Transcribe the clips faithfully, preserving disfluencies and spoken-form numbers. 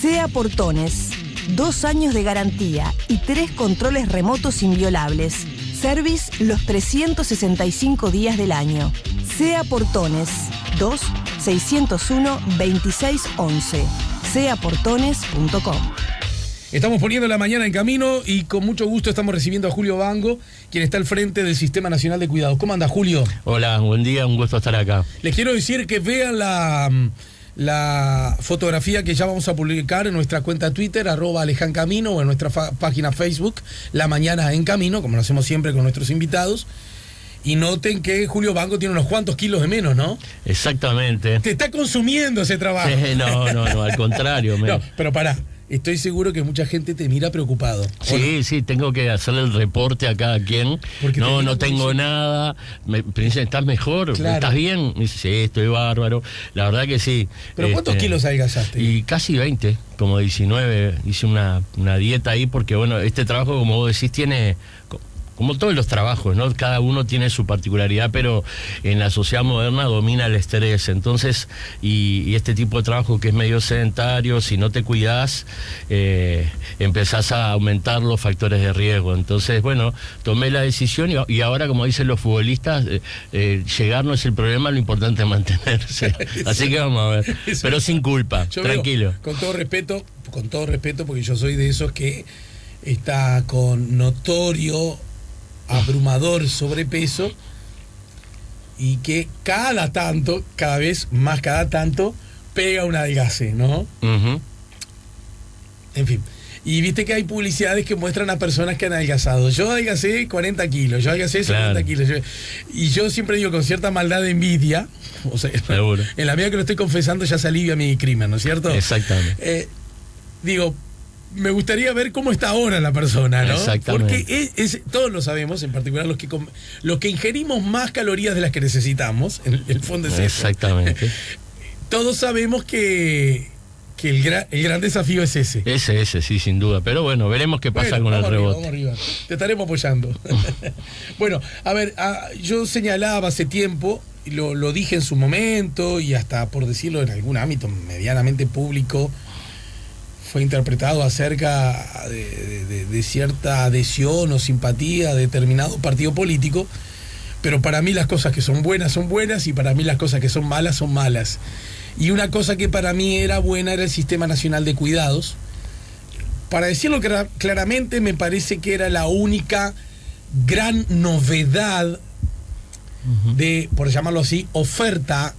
SEA Portones. Dos años de garantía y tres controles remotos inviolables. Service los trescientos sesenta y cinco días del año. SEA Portones. dos seiscientos uno veintiséis once. sea portones punto com. Estamos poniendo la mañana en camino y con mucho gusto estamos recibiendo a Julio Bango, quien está al frente del Sistema Nacional de Cuidados. ¿Cómo anda, Julio? Hola, buen día, un gusto estar acá. Les quiero decir que vean la, la fotografía que ya vamos a publicar en nuestra cuenta Twitter, arroba Alejan Camino, o en nuestra página Facebook, La Mañana en Camino, como lo hacemos siempre con nuestros invitados. Y noten que Julio Bango tiene unos cuantos kilos de menos, ¿no? Exactamente. Te está consumiendo ese trabajo. Sí, no, no, no, al contrario. Me... No, pero pará. Estoy seguro que mucha gente te mira preocupado. Sí, no? sí, tengo que hacerle el reporte a cada quien. Porque no, no tengo eso. nada. Me, me dicen, ¿estás mejor? Claro. ¿Estás bien? Me dice, sí, estoy bárbaro. La verdad que sí. ¿Pero cuántos este, kilos adelgazaste? Y casi veinte, como diecinueve. Hice una, una dieta ahí porque, bueno, este trabajo, como vos decís, tiene... Como todos los trabajos, ¿no? Cada uno tiene su particularidad, pero en la sociedad moderna domina el estrés. Entonces, y, y este tipo de trabajo que es medio sedentario, si no te cuidás, eh, empezás a aumentar los factores de riesgo. Entonces, bueno, tomé la decisión y, y ahora, como dicen los futbolistas, eh, eh, llegar no es el problema, lo importante es mantenerse. Así que vamos a ver. Pero sin culpa, yo tranquilo. Veo, con todo respeto, con todo respeto, porque yo soy de esos que está con notorio... abrumador sobrepeso y que cada tanto, cada vez más cada tanto, pega un adelgace, ¿no? Uh-huh. En fin. Y viste que hay publicidades que muestran a personas que han adelgazado. Yo adelgacé cuarenta kilos, yo adelgacé cincuenta claro. kilos. Yo, y yo siempre digo con cierta maldad de envidia, o sea, seguro. En la medida que lo estoy confesando ya se alivia mi crimen, ¿no es cierto? Exactamente. Eh, digo... Me gustaría ver cómo está ahora la persona, ¿no? Exactamente. Porque es, es, todos lo sabemos, en particular los que, los que ingerimos más calorías de las que necesitamos, en el fondo es eso. Exactamente. Todos sabemos que, que el, gra, el gran desafío es ese. Ese, ese, sí, sin duda. Pero bueno, veremos qué pasa bueno, con el arriba, rebote. Vamos arriba. Te estaremos apoyando. Bueno, a ver, a, yo señalaba hace tiempo, lo, lo dije en su momento, y hasta por decirlo en algún ámbito medianamente público, fue interpretado acerca de, de, de cierta adhesión o simpatía a determinado partido político, pero para mí las cosas que son buenas son buenas y para mí las cosas que son malas son malas. Y una cosa que para mí era buena era el Sistema Nacional de Cuidados. Para decirlo claramente, me parece que era la única gran novedad uh-huh. de, por llamarlo así, oferta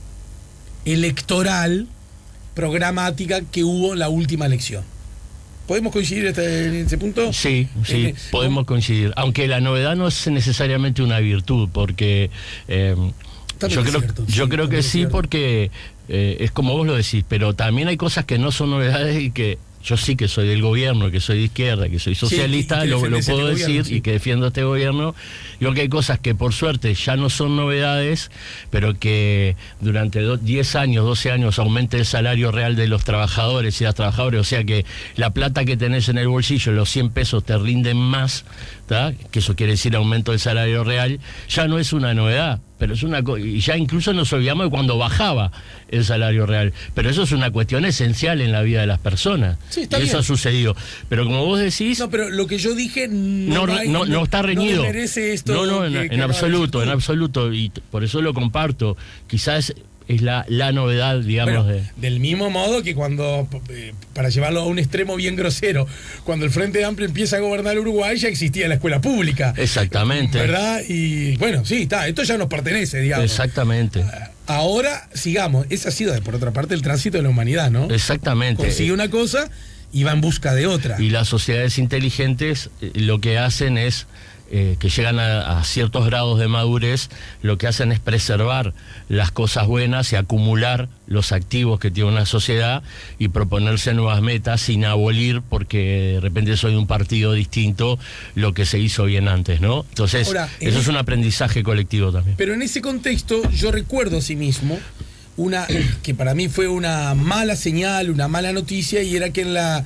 electoral programática que hubo en la última elección. ¿Podemos coincidir este, en ese punto? Sí, sí, eh, podemos coincidir. Aunque la novedad no es necesariamente una virtud, porque eh, yo creo, cierto, yo sí, creo que sí, porque eh, es como vos lo decís, pero también hay cosas que no son novedades y que yo sí que soy del gobierno, que soy de izquierda, que soy socialista, sí, que lo, lo puedo decir gobierno, sí. y que defiendo este gobierno. Digo que hay cosas que por suerte ya no son novedades, pero que durante diez años, doce años aumente el salario real de los trabajadores y las trabajadoras, o sea que la plata que tenés en el bolsillo, los cien pesos te rinden más, ¿tá? Que eso quiere decir aumento del salario real, ya no es una novedad. Pero es una co y ya incluso nos olvidamos de cuando bajaba el salario real. Pero eso es una cuestión esencial en la vida de las personas. Sí, está y bien. Eso ha sucedido. Pero como vos decís... No, pero lo que yo dije no, no, hay, no, no, no está reñido. No merece esto. No, no, en, que, en que absoluto, en absoluto. Y por eso lo comparto. Quizás... es la, la novedad, digamos, bueno, de... del mismo modo que cuando, eh, para llevarlo a un extremo bien grosero, cuando el Frente Amplio empieza a gobernar Uruguay ya existía la escuela pública. Exactamente. ¿Verdad? Y bueno, sí, está, esto ya nos pertenece, digamos. Exactamente. Ahora, sigamos, ese ha sido, por otra parte, el tránsito de la humanidad, ¿no? Exactamente. Consigue una cosa y va en busca de otra. Y las sociedades inteligentes eh, lo que hacen es... Eh, que llegan a, a ciertos grados de madurez, lo que hacen es preservar las cosas buenas y acumular los activos que tiene una sociedad y proponerse nuevas metas sin abolir, porque de repente soy un partido distinto, lo que se hizo bien antes, ¿no? Entonces, Ahora, eso es un aprendizaje colectivo también. Pero en ese contexto, yo recuerdo asimismo una que para mí fue una mala señal, una mala noticia, y era que en la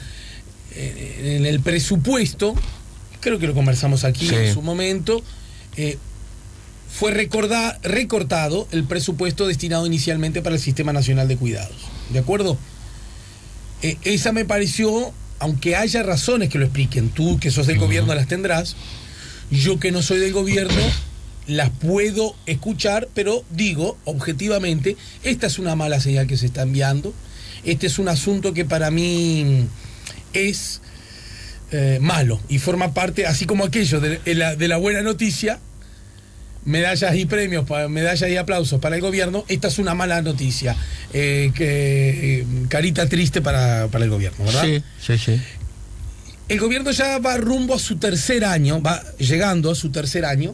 en el presupuesto, creo que lo conversamos aquí sí. en su momento, eh, fue recordar, recortado el presupuesto destinado inicialmente para el Sistema Nacional de Cuidados. ¿De acuerdo? Eh, esa me pareció, aunque haya razones que lo expliquen, tú que sos del uh-huh. gobierno las tendrás, yo que no soy del gobierno las puedo escuchar, pero digo objetivamente, esta es una mala señal que se está enviando, este es un asunto que para mí es eh, malo y forma parte, así como aquello de, de, la, de la buena noticia, medallas y premios, medallas y aplausos para el gobierno, esta es una mala noticia, eh, que, eh, carita triste para, para el gobierno, ¿verdad? Sí, sí, sí. El gobierno ya va rumbo a su tercer año, va llegando a su tercer año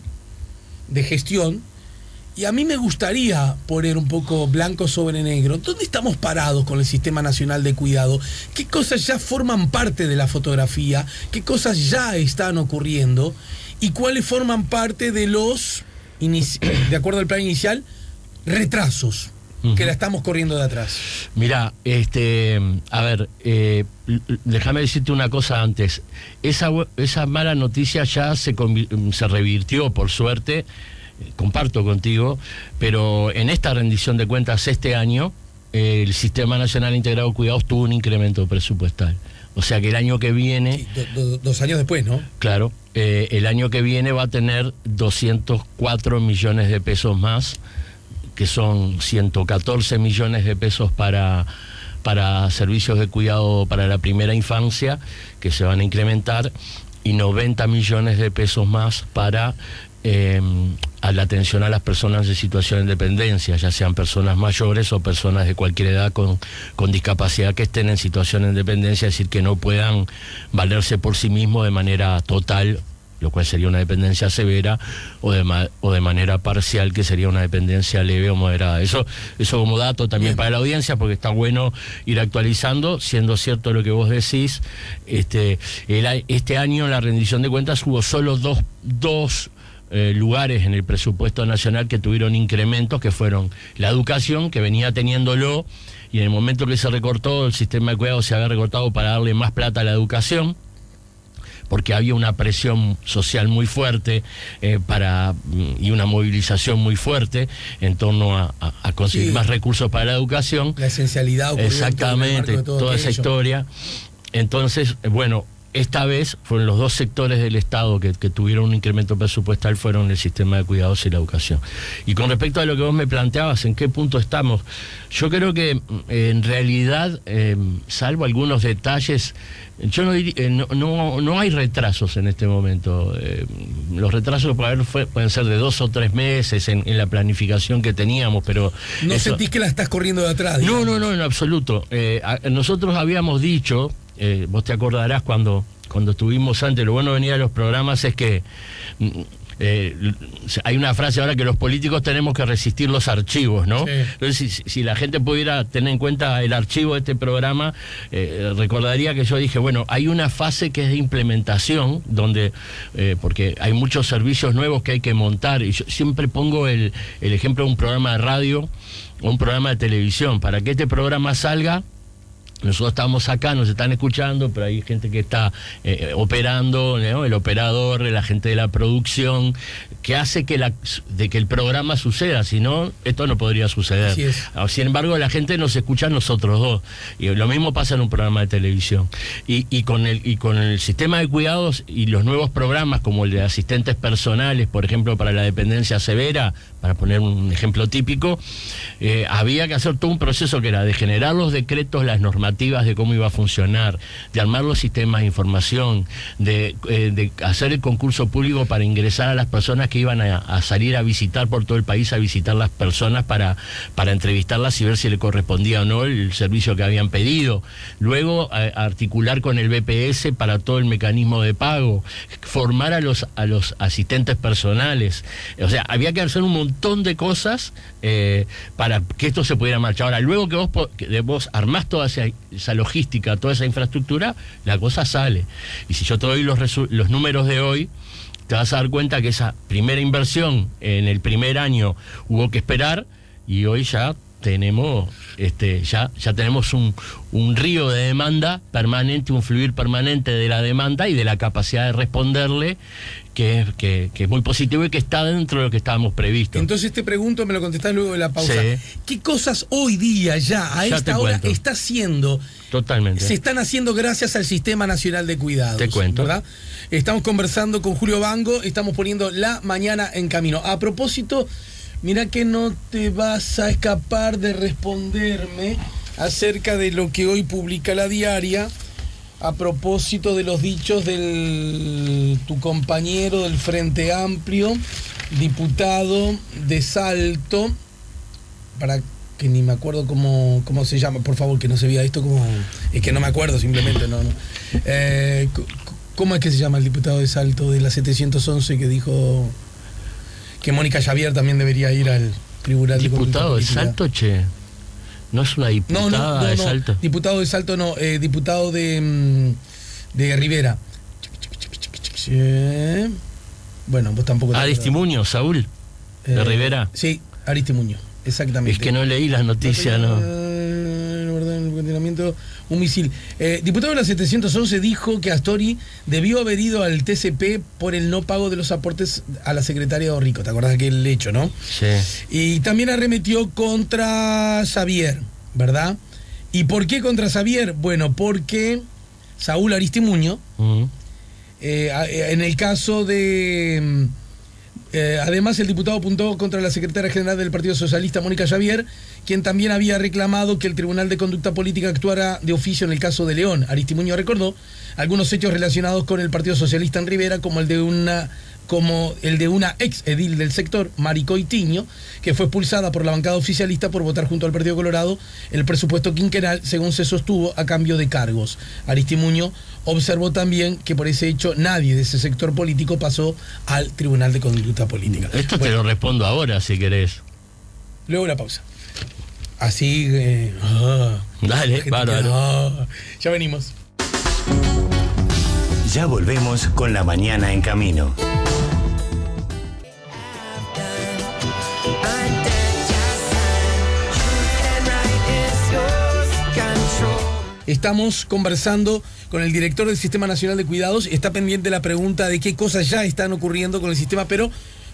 de gestión, y a mí me gustaría poner un poco blanco sobre negro, ¿dónde estamos parados con el Sistema Nacional de Cuidado? ¿Qué cosas ya forman parte de la fotografía? ¿Qué cosas ya están ocurriendo? ¿Y cuáles forman parte de los, de acuerdo al plan inicial, retrasos uh-huh. que la estamos corriendo de atrás? Mira, este, a ver, eh, déjame decirte una cosa antes. Esa, esa mala noticia ya se, se revirtió, por suerte, comparto contigo, pero en esta rendición de cuentas este año, eh, el Sistema Nacional Integrado de Cuidados tuvo un incremento presupuestal. O sea que el año que viene... Do, do, dos años después, ¿no? Claro, eh, el año que viene va a tener doscientos cuatro millones de pesos más, que son ciento catorce millones de pesos para, para servicios de cuidado para la primera infancia, que se van a incrementar, y noventa millones de pesos más para eh, a la atención a las personas en situación de dependencia, ya sean personas mayores o personas de cualquier edad con, con discapacidad que estén en situación de dependencia, es decir, que no puedan valerse por sí mismos de manera total, lo cual sería una dependencia severa, o de, ma o de manera parcial, que sería una dependencia leve o moderada. Eso, eso como dato también Bien. Para la audiencia, porque está bueno ir actualizando, siendo cierto lo que vos decís. Este, el, este año en la rendición de cuentas hubo solo dos, dos eh, lugares en el presupuesto nacional que tuvieron incrementos, que fueron la educación, que venía teniéndolo, y en el momento que se recortó, el sistema de cuidado se había recortado para darle más plata a la educación, porque había una presión social muy fuerte eh, para y una movilización muy fuerte en torno a, a, a conseguir sí. más recursos para la educación. La esencialidad. Exactamente, toda esa historia. Entonces, bueno, esta vez fueron los dos sectores del Estado que, que tuvieron un incremento presupuestal, fueron el sistema de cuidados y la educación. Y con respecto a lo que vos me planteabas, ¿en qué punto estamos? Yo creo que en realidad, eh, salvo algunos detalles, yo no, diría, eh, no, no, no hay retrasos en este momento. Eh, los retrasos pueden, haber fue, pueden ser de dos o tres meses en, en la planificación que teníamos, pero... ¿No eso, sentís que la estás corriendo de atrás? Digamos? No, no, no, en absoluto. Eh, a, nosotros habíamos dicho... Eh, vos te acordarás cuando, cuando estuvimos antes, lo bueno de venir a los programas es que eh, hay una frase ahora que los políticos tenemos que resistir los archivos, ¿no? Sí. Entonces, si, si la gente pudiera tener en cuenta el archivo de este programa, eh, recordaría que yo dije, bueno, hay una fase que es de implementación, donde, eh, porque hay muchos servicios nuevos que hay que montar, y yo siempre pongo el, el ejemplo de un programa de radio o un programa de televisión. Para que este programa salga, nosotros estamos acá, nos están escuchando, pero hay gente que está eh, operando, ¿no? El operador, la gente de la producción, que hace que, la, de que el programa suceda, si no, esto no podría suceder. Así es. Sin embargo, la gente nos escucha a nosotros dos, y lo mismo pasa en un programa de televisión. Y, y, con el, y con el sistema de cuidados y los nuevos programas, como el de asistentes personales, por ejemplo, para la dependencia severa, para poner un ejemplo típico, eh, había que hacer todo un proceso que era de generar los decretos, las normativas de cómo iba a funcionar, de armar los sistemas de información, de, eh, de hacer el concurso público para ingresar a las personas que iban a, a salir a visitar por todo el país, a visitar las personas para, para entrevistarlas y ver si le correspondía o no el servicio que habían pedido. Luego a, a articular con el B P S para todo el mecanismo de pago, formar a los, a los asistentes personales. O sea, había que hacer un montón de cosas eh, para que esto se pudiera marchar. Ahora, luego que vos, que vos armás toda esa esa logística, toda esa infraestructura, la cosa sale. Y si yo te doy los, los números de hoy, te vas a dar cuenta que esa primera inversión en el primer año hubo que esperar, y hoy ya tenemos este ya ya tenemos un, un río de demanda permanente, un fluir permanente de la demanda y de la capacidad de responderle, que, que, que es muy positivo y que está dentro de lo que estábamos previstos. Entonces te pregunto, me lo contestás luego de la pausa. Sí. ¿Qué cosas hoy día ya, a Ya esta hora, cuento. está haciendo? Totalmente. Se están haciendo gracias al Sistema Nacional de Cuidados. Te cuento. ¿Verdad? Estamos conversando con Julio Bango, estamos poniendo la mañana en camino. A propósito, mirá que no te vas a escapar de responderme acerca de lo que hoy publica la diaria, a propósito de los dichos de tu compañero del Frente Amplio, diputado de Salto, para que ni me acuerdo cómo, cómo se llama, por favor, que no se vea esto como... Es que no me acuerdo simplemente, no, no. Eh, ¿Cómo es que se llama el diputado de Salto de la setecientos once que dijo que Mónica Javier también debería ir al Tribunal de Conducta ¿Diputado de Política? Salto, che? ¿No es una diputada No, no, no, de no. Salto? Diputado de Salto no, eh, diputado de, mm, de Rivera. Eh, bueno, vos tampoco... te Aristimuño, Saúl, de Eh, Rivera. Sí, Aristimuño, exactamente. Es que no leí las noticias, ¿no? Un misil. Eh, diputado de la setecientos once dijo que Astori debió haber ido al T C P por el no pago de los aportes a la secretaria de Orrico. ¿Te acordás de aquel hecho, no? Sí. Y también arremetió contra Xavier, ¿verdad? ¿Y por qué contra Xavier? Bueno, porque Saúl Aristimuño, Uh-huh. eh, en el caso de... Eh, además, el diputado apuntó contra la secretaria general del Partido Socialista, Mónica Javier, quien también había reclamado que el Tribunal de Conducta Política actuara de oficio en el caso de León. Aristimuño recordó algunos hechos relacionados con el Partido Socialista en Rivera, como el de una como el de una ex edil del sector, Mari Coitiño, que fue expulsada por la bancada oficialista por votar junto al Partido Colorado el presupuesto quinquenal, según se sostuvo, a cambio de cargos. Aristimuño observó también que por ese hecho nadie de ese sector político pasó al Tribunal de Conducta Política. Esto Bueno, te lo respondo ahora, si querés. luego la pausa. Así, eh, ah, Dale, la gente bárbaro. queda, ah, ya venimos. Ya volvemos con La Mañana en Camino. Estamos conversando con el director del Sistema Nacional de Cuidados. Está pendiente la pregunta de qué cosas ya están ocurriendo con el sistema, pero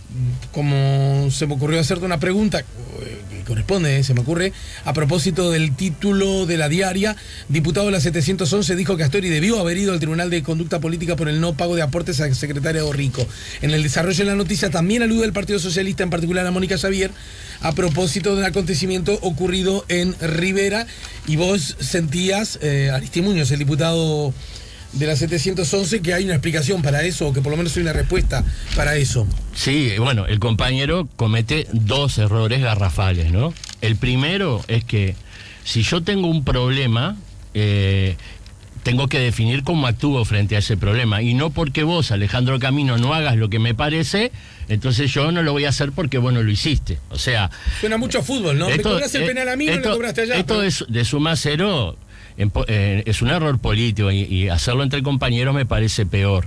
como se me ocurrió hacerte una pregunta, que corresponde, eh, se me ocurre, a propósito del título de la diaria, diputado de la setecientos once dijo que Astori debió haber ido al Tribunal de Conducta Política por el no pago de aportes a la secretaria de Orrico. En el desarrollo de la noticia también alude el Partido Socialista, en particular a Mónica Xavier, a propósito de un acontecimiento ocurrido en Rivera, y vos sentías, eh, Aristimuño, el diputado de la setecientos once, que hay una explicación para eso, o que por lo menos hay una respuesta para eso. Sí, bueno, el compañero comete dos errores garrafales, ¿no? El primero es que si yo tengo un problema, eh, tengo que definir cómo actúo frente a ese problema, y no porque vos, Alejandro Camino, no hagas lo que me parece, entonces yo no lo voy a hacer porque vos no lo hiciste. O sea... Suena mucho a fútbol, ¿no? Esto, me cobraste el penal a mí, esto, no le cobraste allá. Esto pero... es de suma cero... En, eh, es un error político, y, y hacerlo entre compañeros me parece peor.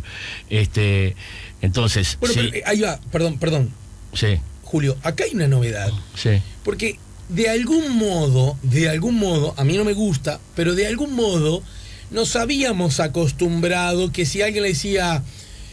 Este, entonces... Bueno, sí, pero eh, ahí va, perdón, perdón. Sí, Julio, acá hay una novedad. sí. Porque de algún modo, de algún modo, a mí no me gusta, pero de algún modo nos habíamos acostumbrado que si alguien le decía,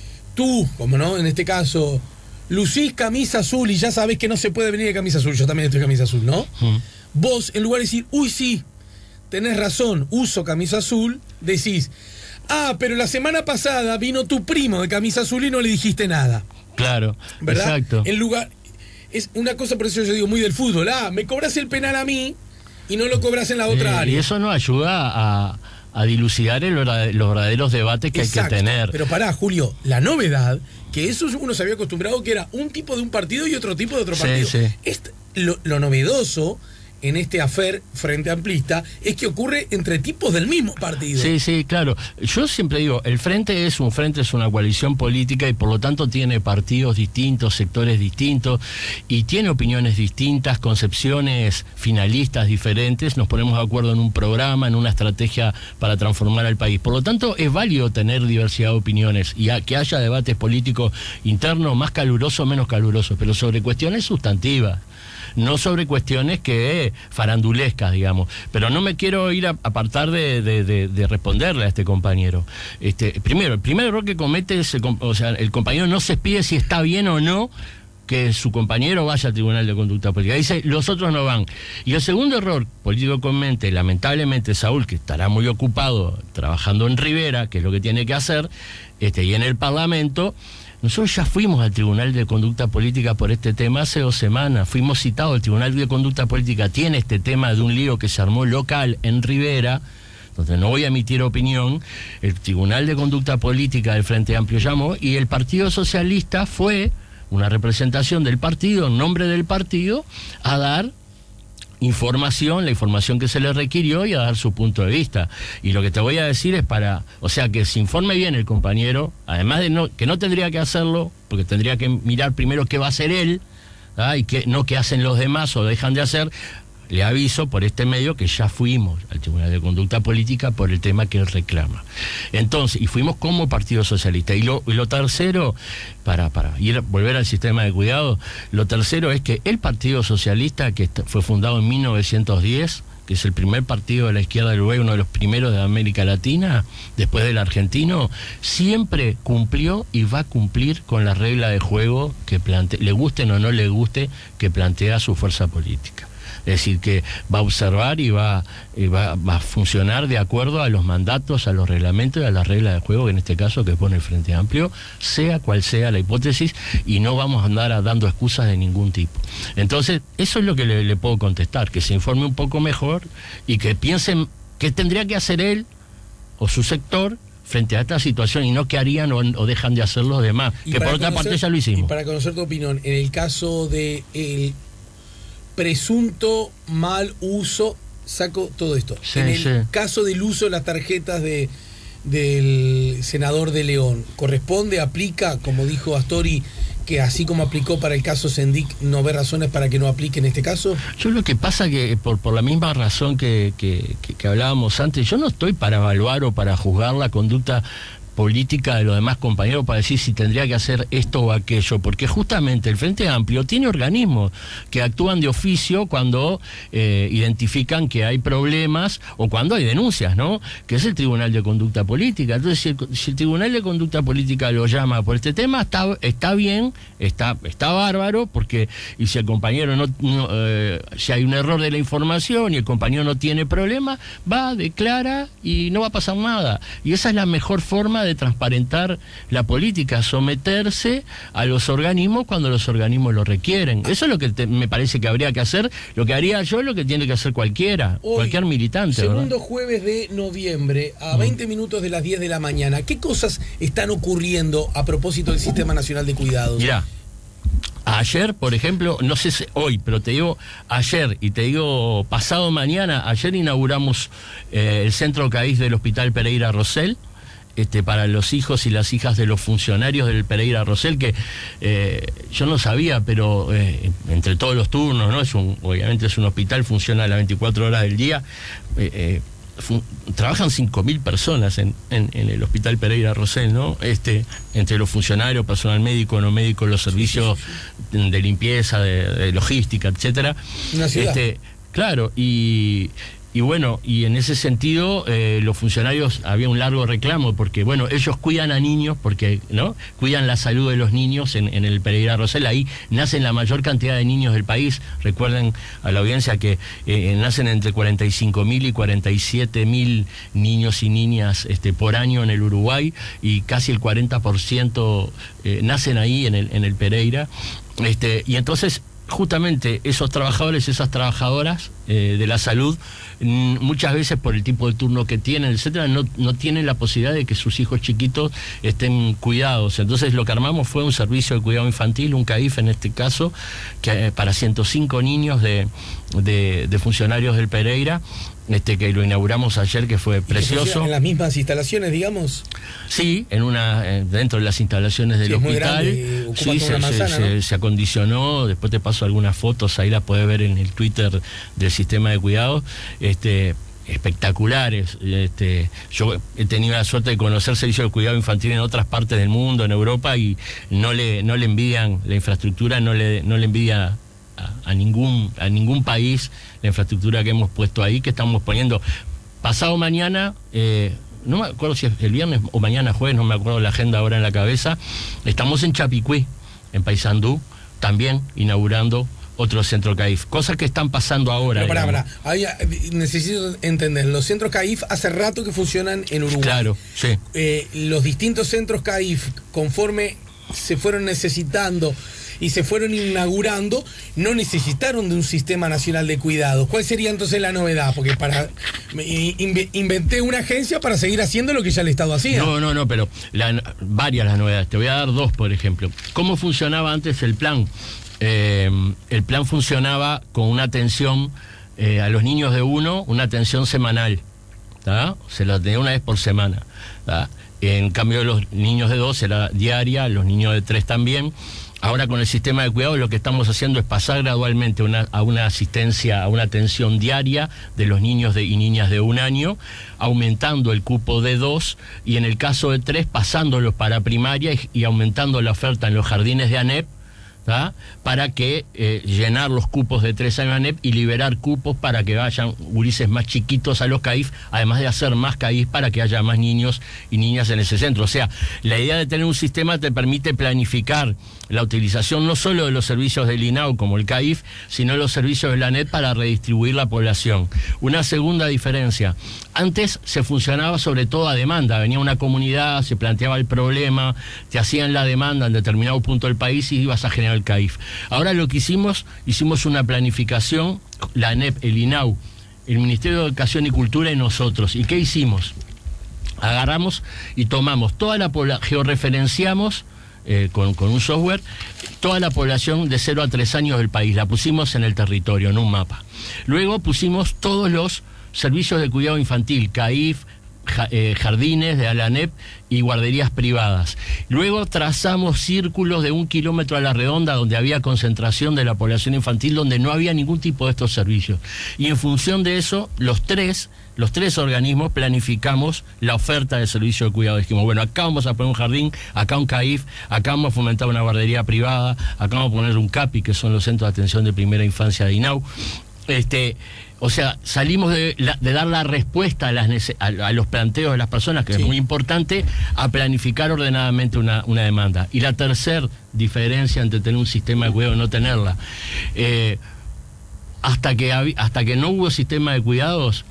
tú, como no, en este caso, lucís camisa azul y ya sabés que no se puede venir de camisa azul, yo también estoy de camisa azul, ¿no? Mm. Vos, en lugar de decir, uy, sí, tenés razón, uso camisa azul, decís, ah, pero la semana pasada vino tu primo de camisa azul y no le dijiste nada. Claro, ¿Verdad? exacto. En lugar, es una cosa, por eso yo digo, muy del fútbol, ah, me cobras el penal a mí y no lo cobras en la otra Eh, área. Y eso nos ayuda a, a dilucidar el, los verdaderos debates que Exacto. hay que tener. Pero pará, Julio, la novedad, que eso uno se había acostumbrado que era un tipo de un partido y otro tipo de otro Sí, partido. sí. Este, lo, lo novedoso en este afer Frente Amplista es que ocurre entre tipos del mismo partido. Sí, sí, claro. Yo siempre digo, el frente es un frente, es una coalición política, y por lo tanto tiene partidos distintos, sectores distintos, y tiene opiniones distintas, concepciones finalistas diferentes. Nos ponemos de acuerdo en un programa, en una estrategia para transformar al país. Por lo tanto, es válido tener diversidad de opiniones y a, que haya debates políticos internos más calurosos o menos calurosos, pero sobre cuestiones sustantivas. no sobre cuestiones que farandulescas, digamos. Pero no me quiero ir a apartar de, de, de, de responderle a este compañero. Este, primero, el primer error que comete es, el, o sea, el compañero no se pide si está bien o no que su compañero vaya al Tribunal de Conducta Política. Dice, los otros no van. Y el segundo error político que comete, lamentablemente, Saúl, que estará muy ocupado trabajando en Rivera, que es lo que tiene que hacer, este, y en el Parlamento. Nosotros ya fuimos al Tribunal de Conducta Política por este tema hace dos semanas. Fuimos citados. El Tribunal de Conducta Política tiene este tema de un lío que se armó local en Rivera, donde no voy a emitir opinión. El Tribunal de Conducta Política del Frente Amplio llamó y el Partido Socialista fue una representación del partido, en nombre del partido, a dar información, la información que se le requirió y a dar su punto de vista. Y lo que te voy a decir es para, o sea, que se informe bien el compañero, además de no, que no tendría que hacerlo, porque tendría que mirar primero qué va a hacer él, ¿ah? y que no qué hacen los demás o dejan de hacer. Le aviso por este medio que ya fuimos al Tribunal de Conducta Política por el tema que él reclama. Entonces, y fuimos como Partido Socialista. Y lo, y lo tercero, para, para ir volver al sistema de cuidado, lo tercero es que el Partido Socialista, que fue fundado en mil novecientos diez, que es el primer partido de la izquierda del Uruguay, uno de los primeros de América Latina, después del argentino, siempre cumplió y va a cumplir con la regla de juego que plantea, le gusten o no le guste, que plantea su fuerza política. Es decir, que va a observar y va, y va, va a funcionar de acuerdo a los mandatos, a los reglamentos y a las reglas de juego, que en este caso que pone el Frente Amplio, sea cual sea la hipótesis, y no vamos a andar a, dando excusas de ningún tipo. Entonces, eso es lo que le, le puedo contestar, que se informe un poco mejor y que piensen qué tendría que hacer él o su sector frente a esta situación y no qué harían o, o dejan de hacer los demás, que por otra conocer, parte ya lo hicimos. Y para conocer tu opinión, en el caso de el presunto mal uso, saco todo esto. Sí, en el sí. caso del uso de las tarjetas de del senador de León, ¿corresponde, aplica, como dijo Astori, que así como aplicó para el caso Sendik, no ve razones para que no aplique en este caso? Yo lo que pasa que por, por la misma razón que, que, que, que hablábamos antes, yo no estoy para evaluar o para juzgar la conducta política de los demás compañeros para decir si tendría que hacer esto o aquello, porque justamente el Frente Amplio tiene organismos que actúan de oficio cuando eh, identifican que hay problemas o cuando hay denuncias, ¿no? Que es el Tribunal de Conducta Política. Entonces, si el, si el Tribunal de Conducta Política lo llama por este tema, está, está bien, está, está bárbaro, porque y si el compañero no, no eh, si hay un error de la información y el compañero no tiene problema, va, declara y no va a pasar nada. Y esa es la mejor forma de de transparentar la política, someterse a los organismos cuando los organismos lo requieren. Eso es lo que te, me parece que habría que hacer, lo que haría yo, lo que tiene que hacer cualquiera, hoy, cualquier militante. Segundo ¿verdad? Jueves de noviembre, a mm. veinte minutos de las diez de la mañana, ¿qué cosas están ocurriendo a propósito del Sistema Nacional de Cuidados? Mirá, ayer, por ejemplo, no sé si hoy, pero te digo ayer y te digo pasado mañana, ayer inauguramos eh, el centro CAIS del Hospital Pereira Rosell, Este, para los hijos y las hijas de los funcionarios del Pereira Rosell, que eh, yo no sabía, pero eh, entre todos los turnos, ¿no? Es un, obviamente es un hospital, funciona las veinticuatro horas del día, eh, eh, fun, trabajan cinco mil personas en, en, en el Hospital Pereira Rosell, ¿no? Este, entre los funcionarios, personal médico, no médico, los servicios de limpieza, de, de logística, etcétera. Una ciudad. Este, claro, y... Y bueno, y en ese sentido, eh, los funcionarios, había un largo reclamo, porque bueno, ellos cuidan a niños, porque no cuidan la salud de los niños en, en el Pereira Rosell, ahí nacen la mayor cantidad de niños del país. Recuerden a la audiencia que eh, nacen entre cuarenta y cinco mil y cuarenta y siete mil niños y niñas este, por año en el Uruguay, y casi el cuarenta por ciento eh, nacen ahí en el, en el Pereira. Este, y entonces, justamente esos trabajadores, esas trabajadoras eh, de la salud, m- muchas veces por el tipo de turno que tienen, etcétera, no, no tienen la posibilidad de que sus hijos chiquitos estén cuidados. Entonces lo que armamos fue un servicio de cuidado infantil, un CAIF en este caso, que eh, para ciento cinco niños de, de, de funcionarios del Pereira, este que lo inauguramos ayer, que fue precioso. ¿En las mismas instalaciones, digamos? Sí, en una eh, dentro de las instalaciones del sí, hospital. Grande, sí, se, una manzana, se, ¿no? se, se acondicionó. Después te paso algunas fotos, ahí las puedes ver en el Twitter del sistema de cuidados. Este, espectaculares. Este, yo he tenido la suerte de conocer servicios de cuidado infantil en otras partes del mundo, en Europa, y no le no le envidian la infraestructura, no le no le envidia a, a ningún a ningún país la infraestructura que hemos puesto ahí, que estamos poniendo. Pasado mañana, eh, no me acuerdo si es el viernes o mañana jueves, no me acuerdo la agenda ahora en la cabeza, estamos en Chapicuí, en Paysandú, también inaugurando otro centro C A I F, cosas que están pasando ahora. Pero pará, pará. Ahí, necesito entender, los centros C A I F hace rato que funcionan en Uruguay. Claro, sí. Eh, los distintos centros C A I F, conforme se fueron necesitando y se fueron inaugurando, no necesitaron de un sistema nacional de cuidados. ¿Cuál sería entonces la novedad? Porque para inventé una agencia para seguir haciendo lo que ya el Estado hacía. No, no, no, pero la, varias las novedades. Te voy a dar dos, por ejemplo. ¿Cómo funcionaba antes el plan? Eh, el plan funcionaba con una atención eh, a los niños de uno, una atención semanal, ¿tá? Se la tenía una vez por semana, ¿tá? En cambio los niños de dos era diaria, los niños de tres también. Ahora con el sistema de cuidado lo que estamos haciendo es pasar gradualmente una, a una asistencia, a una atención diaria de los niños de, y niñas de un año, aumentando el cupo de dos y en el caso de tres pasándolos para primaria y, y aumentando la oferta en los jardines de ANEP, ¿tá? Para que eh, llenar los cupos de tres años ANEP y liberar cupos para que vayan gurises más chiquitos a los C A I F, además de hacer más C A I F para que haya más niños y niñas en ese centro. O sea, la idea de tener un sistema te permite planificar la utilización no solo de los servicios del I N A U como el C A I F, sino los servicios de la ANEP para redistribuir la población. Una segunda diferencia, antes se funcionaba sobre todo a demanda, venía una comunidad, se planteaba el problema, te hacían la demanda en determinado punto del país y ibas a generar el C A I F. Ahora lo que hicimos, hicimos una planificación, la ANEP, el I N A U, el Ministerio de Educación y Cultura y nosotros. ¿Y qué hicimos? Agarramos y tomamos toda la población, georreferenciamos eh, con, con un software, toda la población de cero a tres años del país, la pusimos en el territorio, en un mapa. Luego pusimos todos los servicios de cuidado infantil, C A I F, jardines de la ANEP y guarderías privadas. Luego trazamos círculos de un kilómetro a la redonda donde había concentración de la población infantil, donde no había ningún tipo de estos servicios. Y en función de eso, los tres, los tres organismos planificamos la oferta de servicio de cuidado. Dijimos, bueno, acá vamos a poner un jardín, acá un C A I F, acá vamos a fomentar una guardería privada, acá vamos a poner un C A P I, que son los centros de atención de primera infancia de I N A U. Este, o sea, salimos de, la, de dar la respuesta a, las, a, a los planteos de las personas, que sí, es muy importante, a planificar ordenadamente una, una demanda. Y la tercera diferencia entre tener un sistema de cuidado y no tenerla, eh, hasta, que, hasta que no hubo sistema de cuidados,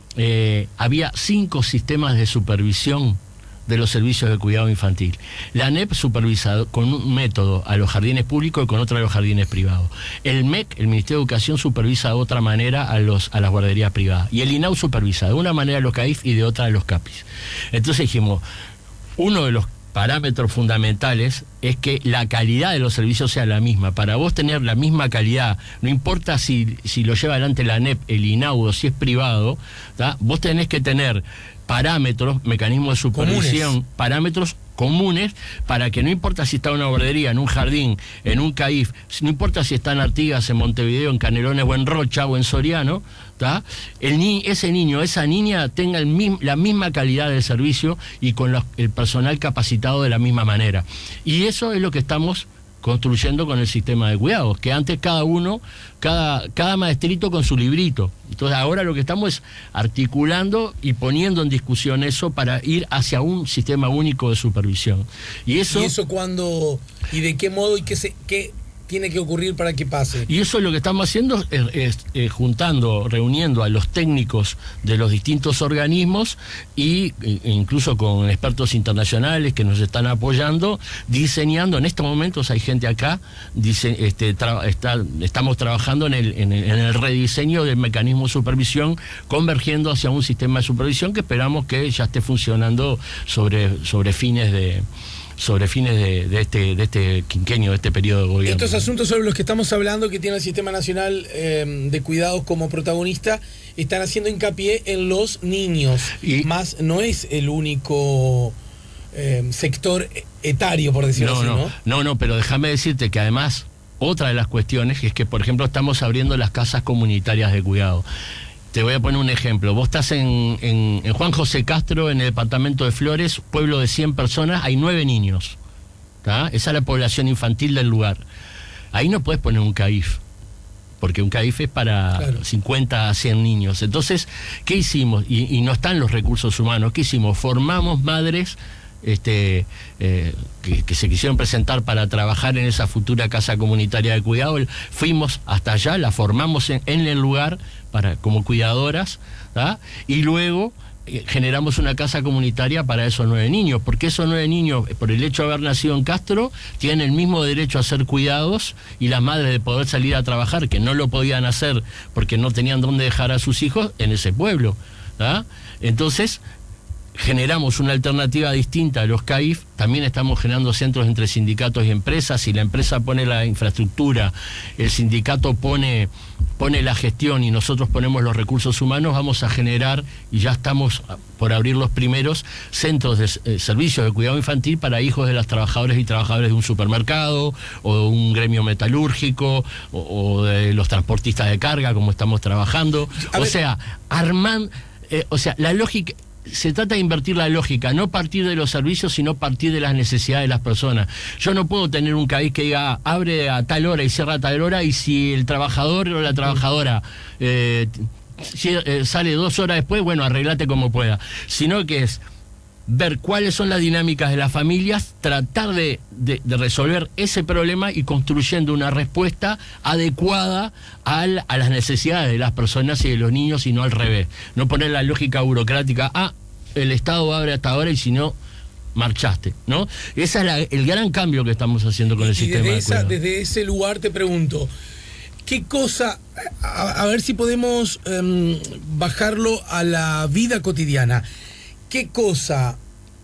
eh, había cinco sistemas de supervisión de los servicios de cuidado infantil. La ANEP supervisa con un método a los jardines públicos y con otro a los jardines privados. El M E C, el Ministerio de Educación, supervisa de otra manera a, los, a las guarderías privadas. Y el I N A U supervisa de una manera a los C A I F y de otra a los C A P Is. Entonces dijimos, uno de los parámetros fundamentales es que la calidad de los servicios sea la misma. Para vos tener la misma calidad, no importa si, si lo lleva adelante la ANEP, el I N A U o si es privado, ¿tá? Vos tenés que tener parámetros, mecanismos de supervisión, comunes. parámetros comunes para que no importa si está en una guardería, en un jardín, en un C A I F, no importa si está en Artigas, en Montevideo, en Canelones o en Rocha o en Soriano, ¿tá? El ni ese niño, esa niña tenga el mismo, la misma calidad del servicio y con los, el personal capacitado de la misma manera. Y eso es lo que estamos construyendo con el sistema de cuidados, que antes cada uno, cada, cada maestrito con su librito. Entonces ahora lo que estamos es articulando y poniendo en discusión eso para ir hacia un sistema único de supervisión. ¿Y eso, ¿Y eso cuándo, y de qué modo y qué se... Qué... tiene que ocurrir para que pase? Y eso es lo que estamos haciendo, es, es, es juntando, reuniendo a los técnicos de los distintos organismos y e incluso con expertos internacionales que nos están apoyando, diseñando. En estos momentos hay gente acá, dice, este, tra, está, estamos trabajando en el, en, el, en el rediseño del mecanismo de supervisión, convergiendo hacia un sistema de supervisión que esperamos que ya esté funcionando sobre, sobre fines de... sobre fines de, de, este, de este quinquenio, de este periodo de gobierno. Estos asuntos sobre los que estamos hablando, que tiene el Sistema Nacional eh, de Cuidados como protagonista, están haciendo hincapié en los niños. Y más no es el único eh, sector etario, por decirlo no, así, no, ¿no? No, no, pero déjame decirte que además, otra de las cuestiones es que, por ejemplo, estamos abriendo las casas comunitarias de cuidado. Te voy a poner un ejemplo. Vos estás en, en, en Juan José Castro, en el departamento de Flores, pueblo de cien personas, hay nueve niños. ¿Tá? Esa es la población infantil del lugar. Ahí no puedes poner un C A I F. porque un CAIF es para claro. cincuenta a cien niños. Entonces, ¿qué hicimos? Y, y no están los recursos humanos. ¿Qué hicimos? Formamos madres este eh, que, que se quisieron presentar para trabajar en esa futura casa comunitaria de cuidado. Fuimos hasta allá, la formamos en, en el lugar para como cuidadoras, ¿tá? Y luego eh, generamos una casa comunitaria para esos nueve niños, porque esos nueve niños, por el hecho de haber nacido en Castro, tienen el mismo derecho a ser cuidados, y las madres de poder salir a trabajar, que no lo podían hacer porque no tenían dónde dejar a sus hijos en ese pueblo, ¿tá? Entonces generamos una alternativa distinta a los CAIF. También estamos generando centros entre sindicatos y empresas. Si la empresa pone la infraestructura, el sindicato pone, pone la gestión y nosotros ponemos los recursos humanos, vamos a generar, y ya estamos por abrir los primeros centros de eh, servicios de cuidado infantil para hijos de las trabajadoras y trabajadores de un supermercado o de un gremio metalúrgico o, o de los transportistas de carga, como estamos trabajando. A o ver. sea, arman, eh, o sea, la lógica... Se trata de invertir la lógica, no partir de los servicios, sino partir de las necesidades de las personas. Yo no puedo tener un CAIF que diga abre a tal hora y cierra a tal hora, y si el trabajador o la trabajadora eh, si, eh, sale dos horas después, bueno, arreglate como pueda. Sino que es ver cuáles son las dinámicas de las familias, tratar de, de, de resolver ese problema y construyendo una respuesta adecuada al, a las necesidades de las personas y de los niños, y no al revés. No poner la lógica burocrática, ah, el Estado abre hasta ahora y si no, marchaste, ¿no? Ese es la, el gran cambio que estamos haciendo con el y sistema desde de esa, desde ese lugar te pregunto, ¿qué cosa, a, a ver si podemos um, bajarlo a la vida cotidiana? ¿Qué cosa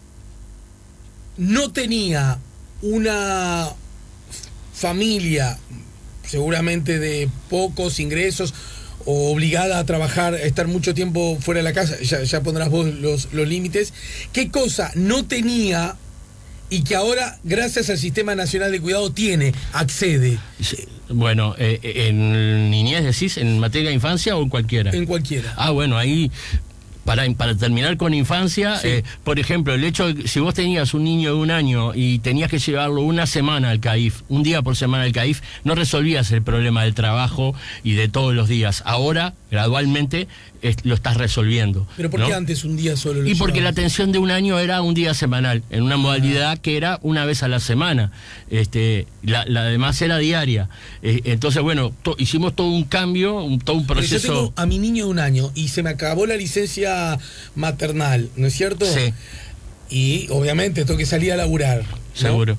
no tenía una familia, seguramente de pocos ingresos, o obligada a trabajar, a estar mucho tiempo fuera de la casa, ya, ya pondrás vos los, los límites? ¿Qué cosa no tenía y que ahora, gracias al Sistema Nacional de Cuidado, tiene, accede? Sí, bueno, eh, en niñez decís, en materia de infancia o en cualquiera. En cualquiera. Ah, bueno, ahí... Para, para terminar con infancia, sí. eh, por ejemplo, el hecho de que si vos tenías un niño de un año y tenías que llevarlo una semana al CAIF, un día por semana al CAIF, no resolvías el problema del trabajo y de todos los días. Ahora, gradualmente, es, lo estás resolviendo. ¿Pero por qué, ¿no?, antes un día solo lo Y porque llevabas? La atención de un año era un día semanal, en una modalidad ah. que era una vez a la semana. Este, la, la demás era diaria. Eh, entonces, bueno, to, hicimos todo un cambio, un, todo un proceso. Pero yo tengo a mi niño de un año y se me acabó la licencia maternal, ¿no es cierto? Sí. Y obviamente tengo que salir a laburar, ¿no? Seguro.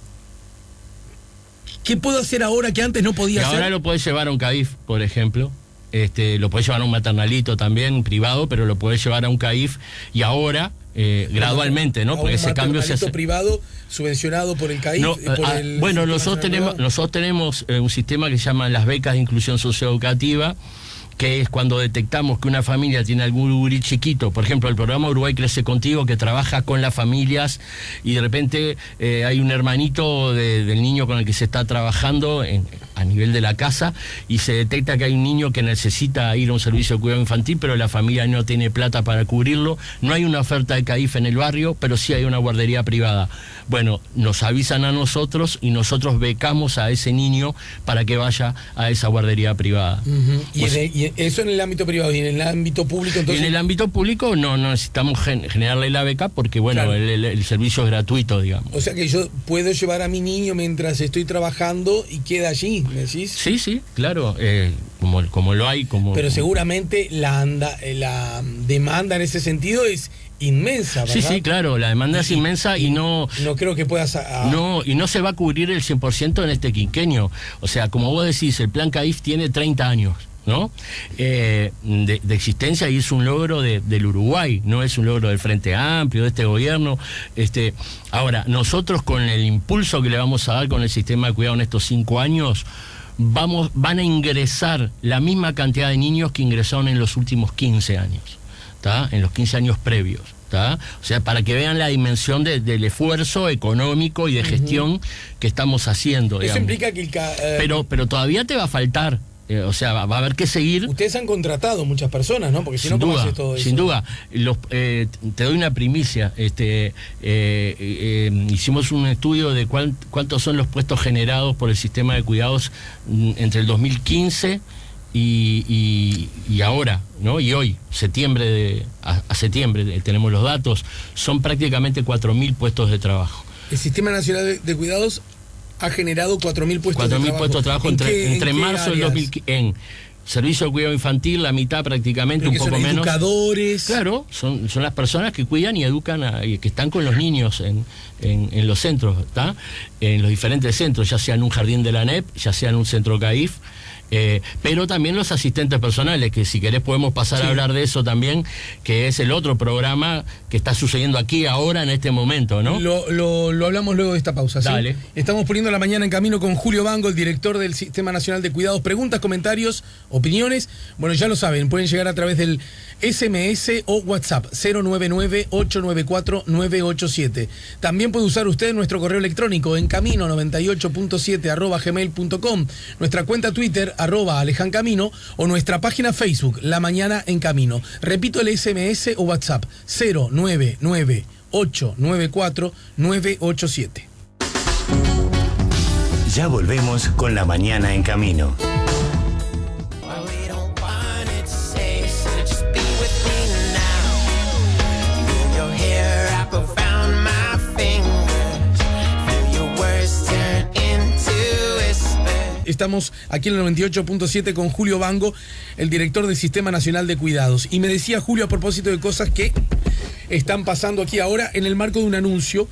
¿Qué puedo hacer ahora que antes no podía y hacer? Ahora lo podés llevar a un CAIF, por ejemplo. Este, lo podés llevar a un maternalito también, privado, pero lo podés llevar a un CAIF. Y ahora, eh, gradualmente, ¿no? Porque ese cambio se hace. Privado subvencionado por el CAIF. No, por ah, el bueno, nosotros tenemos, nosotros tenemos eh, un sistema que se llama las becas de inclusión socioeducativa, que es cuando detectamos que una familia tiene algún gurí chiquito, por ejemplo, el programa Uruguay Crece Contigo, que trabaja con las familias, y de repente eh, hay un hermanito de, del niño con el que se está trabajando en, a nivel de la casa, y se detecta que hay un niño que necesita ir a un servicio de cuidado infantil, pero la familia no tiene plata para cubrirlo. No hay una oferta de CAIF en el barrio, pero sí hay una guardería privada. Bueno, nos avisan a nosotros y nosotros becamos a ese niño para que vaya a esa guardería privada. Uh-huh. ¿Y, pues, en el, y eso en el ámbito privado? ¿Y en el ámbito público entonces? En el ámbito público no, no necesitamos gen generarle la beca porque, bueno, claro, el, el, el servicio es gratuito, digamos. O sea que yo puedo llevar a mi niño mientras estoy trabajando y queda allí, ¿me decís? Sí, sí, claro, eh, como, como lo hay. como Pero seguramente la, anda, la demanda en ese sentido es inmensa, ¿verdad? Sí, sí, claro, la demanda y, es inmensa y, y no... No creo que puedas... A... No, y no se va a cubrir el cien por ciento en este quinquenio. O sea, como vos decís, el plan CAIF tiene treinta años, ¿no? Eh, de, de existencia, y es un logro de, del Uruguay, no es un logro del Frente Amplio, de este gobierno. Este, ahora, nosotros con el impulso que le vamos a dar con el sistema de cuidado en estos cinco años, vamos, van a ingresar la misma cantidad de niños que ingresaron en los últimos quince años. ¿Tá? En los quince años previos, ¿tá? O sea, para que vean la dimensión de, del esfuerzo económico y de gestión uh-huh. que estamos haciendo. Eso digamos. Implica que el ca eh, pero, pero todavía te va a faltar, eh, o sea, va, va a haber que seguir. Ustedes han contratado muchas personas, ¿no? Porque si no, ¿cómo haces todo eso? Sin duda. Los, eh, te doy una primicia. Este, eh, eh, hicimos un estudio de cuál, cuántos son los puestos generados por el sistema de cuidados entre el dos mil quince y, y, y ahora, ¿no? Y hoy, septiembre de, a, a septiembre tenemos los datos, son prácticamente cuatro mil puestos de trabajo. El Sistema Nacional de, de Cuidados ha generado cuatro mil puestos cuatro de mil trabajo. puestos de trabajo ¿En entre, qué, entre en marzo del dos mil quince, en servicio de cuidado infantil, la mitad prácticamente, un poco son menos. Educadores. Claro, son, son las personas que cuidan y educan, a, y que están con los niños en, en, en los centros, ¿está? En los diferentes centros, ya sea en un jardín de la N E P, ya sea en un centro C A I F. Eh, pero también los asistentes personales, que si querés podemos pasar sí. a hablar de eso también, que es el otro programa que está sucediendo aquí ahora en este momento, ¿no? Lo, lo, lo hablamos luego de esta pausa, ¿sí? Dale. Estamos poniendo la mañana en camino con Julio Bango, el director del Sistema Nacional de Cuidados. Preguntas, comentarios, opiniones. Bueno, ya lo saben, pueden llegar a través del S M S o WhatsApp cero nueve nueve, ocho nueve cuatro, nueve ocho siete. También puede usar usted nuestro correo electrónico en camino noventa y ocho punto siete arroba gmail punto com, nuestra cuenta Twitter arroba Alejan Camino, o nuestra página Facebook La Mañana en Camino. Repito el S M S o WhatsApp cero nueve nueve, ocho nueve cuatro, nueve ocho siete. Ya volvemos con La Mañana en Camino. Estamos aquí en el noventa y ocho punto siete con Julio Bango, el director del Sistema Nacional de Cuidados. Y me decía Julio, a propósito de cosas que están pasando aquí ahora en el marco de un anuncio.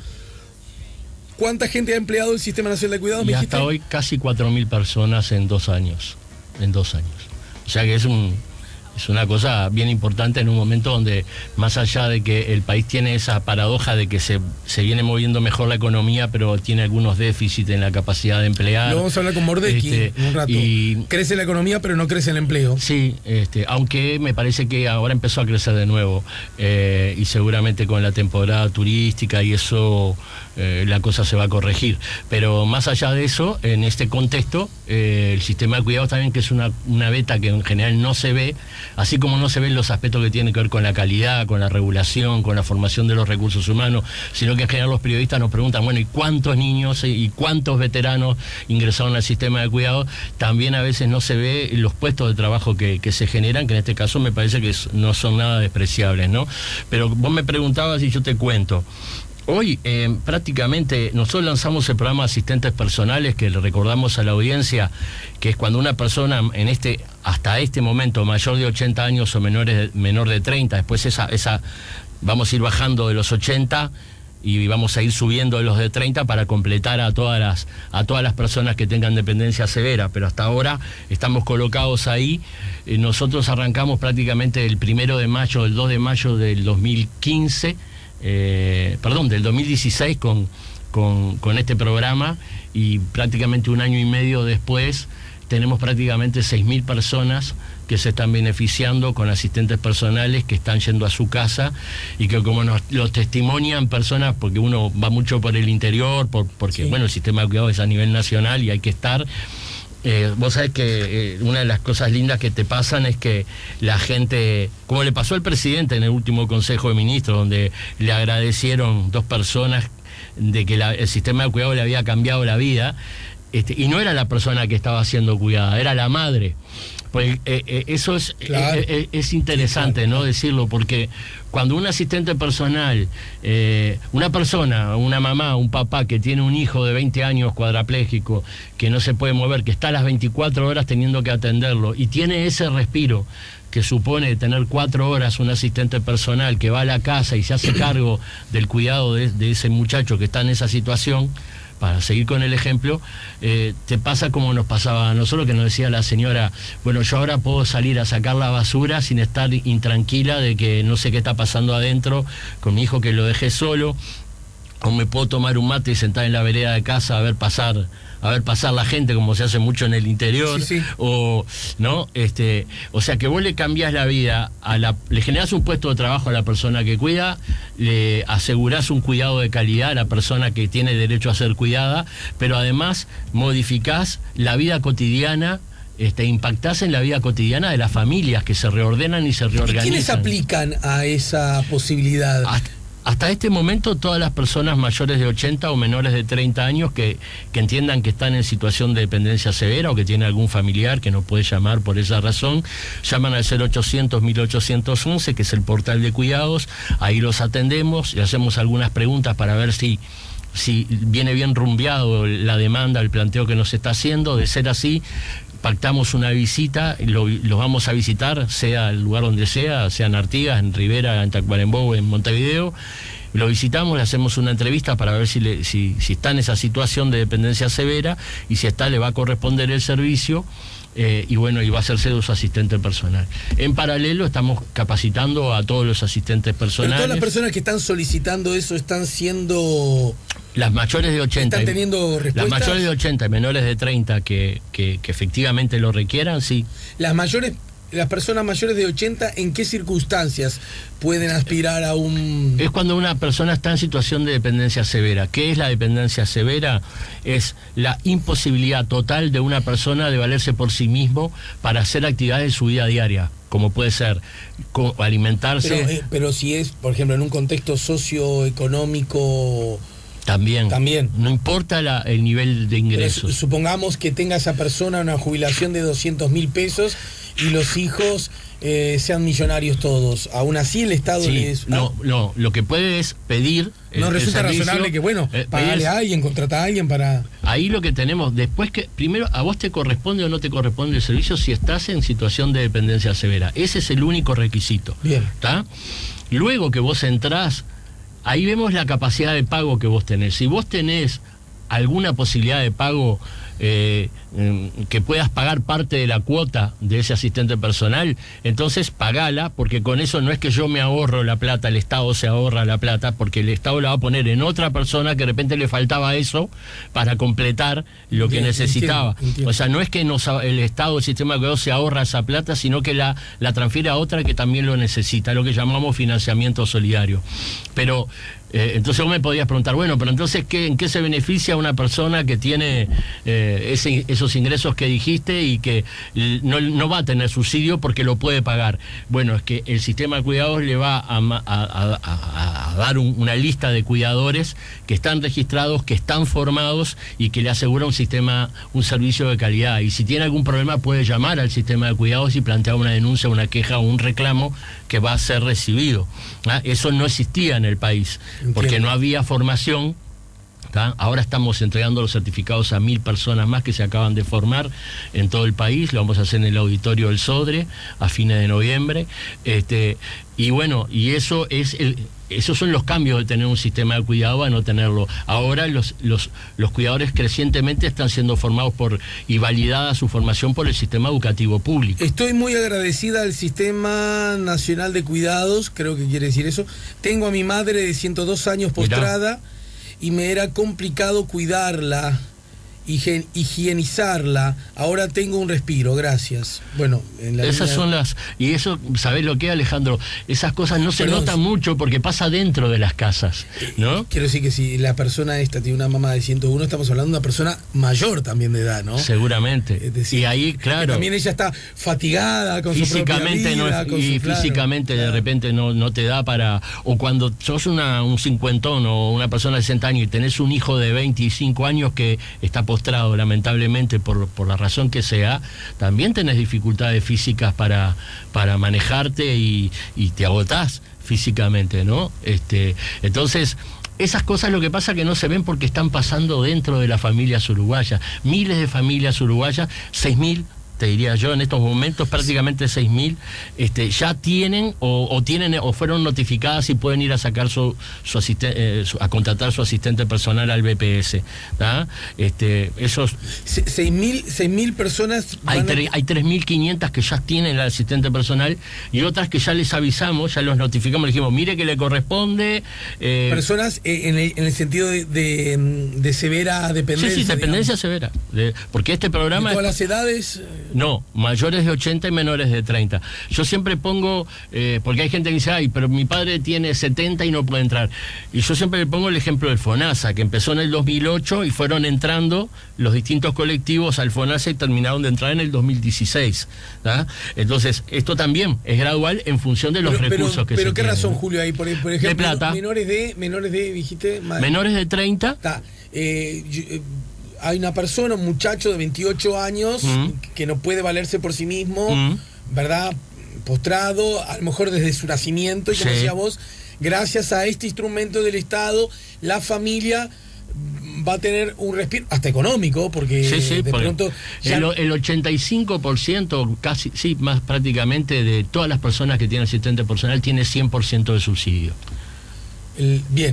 ¿Cuánta gente ha empleado el Sistema Nacional de Cuidados? Y hasta hoy casi cuatro mil personas en dos años. En dos años. O sea que es un... Es una cosa bien importante en un momento donde, más allá de que el país tiene esa paradoja de que se, se viene moviendo mejor la economía, pero tiene algunos déficits en la capacidad de emplear. Lo vamos a hablar con Mordecki este, en un rato. Y, crece la economía, pero no crece el empleo. Sí, este, aunque me parece que ahora empezó a crecer de nuevo. Eh, y seguramente con la temporada turística y eso, eh, la cosa se va a corregir. Pero más allá de eso, en este contexto, eh, el sistema de cuidados también, que es una, una beta que en general no se ve, así como no se ven los aspectos que tienen que ver con la calidad, con la regulación, con la formación de los recursos humanos, sino que en general los periodistas nos preguntan, bueno, ¿y cuántos niños y cuántos veteranos ingresaron al sistema de cuidado? También a veces no se ve los puestos de trabajo que, que se generan, que en este caso me parece que no son nada despreciables, ¿no? Pero vos me preguntabas y yo te cuento. Hoy eh, prácticamente nosotros lanzamos el programa Asistentes Personales, que le recordamos a la audiencia que es cuando una persona en este hasta este momento mayor de ochenta años o menores de, menor de treinta, después esa, esa vamos a ir bajando de los ochenta y vamos a ir subiendo de los de treinta para completar a todas las a todas las personas que tengan dependencia severa, pero hasta ahora estamos colocados ahí. Eh, nosotros arrancamos prácticamente el primero de mayo, el dos de mayo del dos mil quince. Eh, perdón, del dos mil dieciséis con, con, con este programa, y prácticamente un año y medio después tenemos prácticamente seis mil personas que se están beneficiando con asistentes personales que están yendo a su casa y que como nos los testimonian personas, porque uno va mucho por el interior, por, porque sí. bueno, el sistema de cuidado es a nivel nacional y hay que estar. Eh, vos sabés que eh, una de las cosas lindas que te pasan es que la gente, como le pasó al presidente en el último Consejo de Ministros, donde le agradecieron dos personas de que la, el sistema de cuidado le había cambiado la vida, este, y no era la persona que estaba siendo cuidada, era la madre. Pues eh, eh, eso es, claro. eh, eh, es interesante, sí, claro, ¿no? Decirlo, porque cuando un asistente personal, eh, una persona, una mamá, un papá que tiene un hijo de veinte años cuadraplégico, que no se puede mover, que está a las veinticuatro horas teniendo que atenderlo, y tiene ese respiro que supone tener cuatro horas un asistente personal que va a la casa y se hace cargo del cuidado de, de ese muchacho que está en esa situación, para seguir con el ejemplo, eh, te pasa como nos pasaba a nosotros, que nos decía la señora, bueno, yo ahora puedo salir a sacar la basura sin estar intranquila de que no sé qué está pasando adentro con mi hijo, que lo dejé solo, o me puedo tomar un mate y sentar en la vereda de casa a ver pasar a ver pasar la gente, como se hace mucho en el interior, sí, sí. o no este o sea que vos le cambiás la vida a la le generás un puesto de trabajo a la persona que cuida, le asegurás un cuidado de calidad a la persona que tiene derecho a ser cuidada, pero además modificás la vida cotidiana. Este, impactás en la vida cotidiana de las familias que se reordenan y se reorganizan. ¿Y quiénes aplican a esa posibilidad? Hasta hasta este momento todas las personas mayores de ochenta o menores de treinta años que, que entiendan que están en situación de dependencia severa o que tienen algún familiar que no puede llamar por esa razón, llaman al cero ochocientos mil ochocientos once, que es el portal de cuidados. Ahí los atendemos y hacemos algunas preguntas para ver si si viene bien rumbeado la demanda, el planteo que nos está haciendo. De ser así, pactamos una visita, lo, los vamos a visitar, sea el lugar donde sea, sea en Artigas, en Rivera, en Tacuarembó, en Montevideo. Lo visitamos, le hacemos una entrevista para ver si, le, si, si está en esa situación de dependencia severa, y si está, le va a corresponder el servicio. Eh, y bueno, y va a hacerse de su asistente personal. En paralelo estamos capacitando a todos los asistentes personales. Pero todas las personas que están solicitando eso están siendo... Las mayores de ochenta. ¿Están teniendo respuestas? Las mayores de ochenta y menores de treinta que, que, que efectivamente lo requieran, sí. Las mayores... Las personas mayores de ochenta, ¿en qué circunstancias pueden aspirar a un...? Es cuando una persona está en situación de dependencia severa. ¿Qué es la dependencia severa? Es la imposibilidad total de una persona de valerse por sí mismo para hacer actividades de su vida diaria, como puede ser alimentarse... Pero, eh, pero si es, por ejemplo, en un contexto socioeconómico... También, También. No importa la, el nivel de ingresos. Pero supongamos que tenga esa persona una jubilación de doscientos mil pesos y los hijos eh, sean millonarios todos. Aún así el Estado sí, les... No, no, lo que puede es pedir... No el, resulta el servicio, razonable que, bueno, eh, pagarle a alguien, contratar a alguien para... Ahí lo que tenemos, después que... Primero, ¿a vos te corresponde o no te corresponde el servicio si estás en situación de dependencia severa? Ese es el único requisito. Bien. ¿Está? Luego que vos entrás... Ahí vemos la capacidad de pago que vos tenés. Si vos tenés alguna posibilidad de pago, eh, que puedas pagar parte de la cuota de ese asistente personal, entonces pagala, porque con eso no es que yo me ahorro la plata, el Estado se ahorra la plata, porque el Estado la va a poner en otra persona que de repente le faltaba eso para completar lo Bien, que necesitaba. Entiendo, entiendo. O sea, no es que nos, el Estado, el sistema de cuidados se ahorra esa plata, sino que la, la transfiere a otra que también lo necesita, lo que llamamos financiamiento solidario. Pero Eh, entonces vos me podías preguntar, bueno, pero entonces ¿qué, ¿en qué se beneficia una persona que tiene eh, ese, esos ingresos que dijiste y que no, no va a tener subsidio porque lo puede pagar? Bueno, es que el sistema de cuidados le va a, a, a, a, a dar un, una lista de cuidadores que están registrados, que están formados y que le asegura un sistema, un servicio de calidad. Y si tiene algún problema puede llamar al sistema de cuidados y plantear una denuncia, una queja o un reclamo que va a ser recibido. ¿Ah? Eso no existía en el país. Entiendo. Porque no había formación. ¿tá? Ahora estamos entregando los certificados a mil personas más que se acaban de formar en todo el país. Lo vamos a hacer en el auditorio del Sodre a fines de noviembre. Este, y bueno, y eso es el... Esos son los cambios de tener un sistema de cuidado a no tenerlo. Ahora los, los, los cuidadores crecientemente están siendo formados por y validada su formación por el sistema educativo público. Estoy muy agradecida al Sistema Nacional de Cuidados, creo que quiere decir eso. Tengo a mi madre de ciento dos años postrada. Mirá. Y me era complicado cuidarla, higien, higienizarla. Ahora tengo un respiro, gracias. Bueno, en la esas línea... son las... Y eso, ¿sabés lo que, Alejandro? Esas cosas no se Perdón, notan mucho porque pasa dentro de las casas, ¿no? Quiero decir que si la persona esta tiene una mamá de ciento uno, estamos hablando de una persona mayor también de edad, ¿no? Seguramente. Es decir, y ahí, claro... También ella está fatigada con físicamente su propia vida, no, con y su, claro, físicamente claro. de repente no, no te da para... O cuando sos una, un cincuentón o una persona de sesenta años y tenés un hijo de veinticinco años que está postrado, lamentablemente, por, por la razón que sea, también tenés dificultades físicas para, para manejarte y, y te agotás físicamente, ¿no? Este, entonces, esas cosas lo que pasa es que no se ven porque están pasando dentro de las familias uruguayas. Miles de familias uruguayas, seis mil, te diría yo, en estos momentos prácticamente seis mil, este, ya tienen o, o tienen o fueron notificadas y pueden ir a sacar su, su asistente, eh, su, a contratar su asistente personal al B P S. ¿tá? Este, esos seis mil personas. Hay, tre, a... hay tres mil quinientas que ya tienen el asistente personal y otras que ya les avisamos, ya los notificamos, les dijimos, mire que le corresponde. Eh, personas eh, en, el, en el sentido de, de, de severa dependencia. Sí, sí, dependencia digamos. severa. De, porque este programa. ¿De todas las edades? No, mayores de ochenta y menores de treinta. Yo siempre pongo, eh, porque hay gente que dice, ay, pero mi padre tiene setenta y no puede entrar. Y yo siempre le pongo el ejemplo del FONASA, que empezó en el dos mil ocho y fueron entrando los distintos colectivos al FONASA y terminaron de entrar en el dos mil dieciséis. ¿tá? Entonces, esto también es gradual en función de los pero, recursos pero, que pero se ¿qué tienen, razón, ¿no? Julio, ahí? Por, por ejemplo, de plata. menores de, menores de, dijiste... Menores de treinta. Está. Eh, yo, eh, hay una persona, un muchacho de veintiocho años mm. que no puede valerse por sí mismo, mm. ¿verdad? Postrado, a lo mejor desde su nacimiento, y como sí. decía vos, gracias a este instrumento del Estado, la familia va a tener un respiro, hasta económico, porque sí, sí, de porque pronto... Ya... El, el ochenta y cinco por ciento, casi, sí, más prácticamente de todas las personas que tienen asistente personal, tiene cien por ciento de subsidio. El, bien.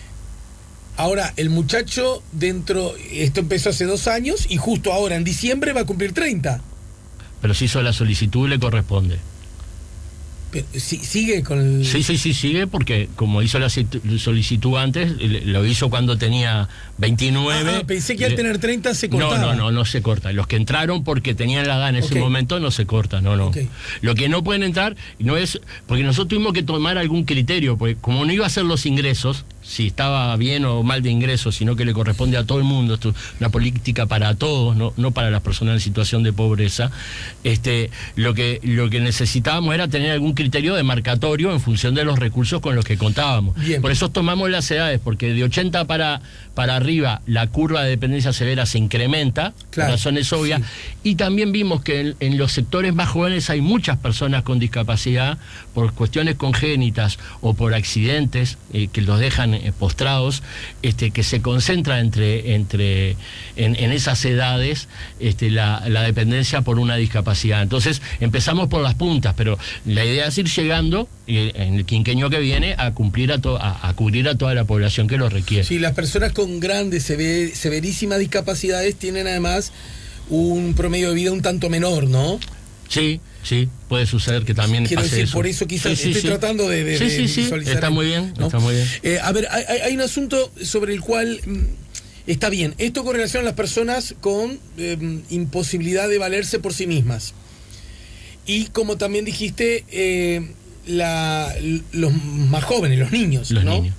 Ahora, el muchacho dentro, esto empezó hace dos años y justo ahora, en diciembre, va a cumplir treinta. Pero si hizo la solicitud, le corresponde. Pero, ¿sí, ¿Sigue con el...? Sí, sí, sí, sigue porque como hizo la solicitud antes, lo hizo cuando tenía veintinueve. Ah, pensé que al le... tener treinta se cortaba. No, no, no, no se corta. Los que entraron porque tenían la edad en ese okay. momento no se corta, no, no. Okay. Lo que no pueden entrar, no es... Porque nosotros tuvimos que tomar algún criterio, porque como no iba a ser los ingresos, si estaba bien o mal de ingresos, sino que le corresponde a todo el mundo, esto es una política para todos, no, no para las personas en situación de pobreza, este, lo que, lo que necesitábamos era tener algún criterio de marcatorio en función de los recursos con los que contábamos. Bien. Por eso tomamos las edades, porque de ochenta para, para arriba la curva de dependencia severa se incrementa, claro, por razones obvias, sí. Y también vimos que en, en los sectores más jóvenes hay muchas personas con discapacidad por cuestiones congénitas o por accidentes eh, que los dejan eh, postrados, este, que se concentra entre, entre en, en esas edades este, la, la dependencia por una discapacidad. Entonces empezamos por las puntas, pero la idea es ir llegando eh, en el quinquenio que viene a cumplir a, to, a, a cubrir a toda la población que lo requiere. Sí, las personas con grandes, sever, severísimas discapacidades tienen además un promedio de vida un tanto menor, ¿no? Sí, sí, puede suceder que también Quiero pase decir, eso. por eso quizás sí, sí, estoy sí. tratando de, de, sí, sí, de sí, visualizar. Está el, muy bien, ¿no? está muy bien. Eh, a ver, hay, hay un asunto sobre el cual mm, está bien. Esto con relación a las personas con eh, imposibilidad de valerse por sí mismas. Y como también dijiste, eh, la, los más jóvenes, los niños, los ¿no? niños.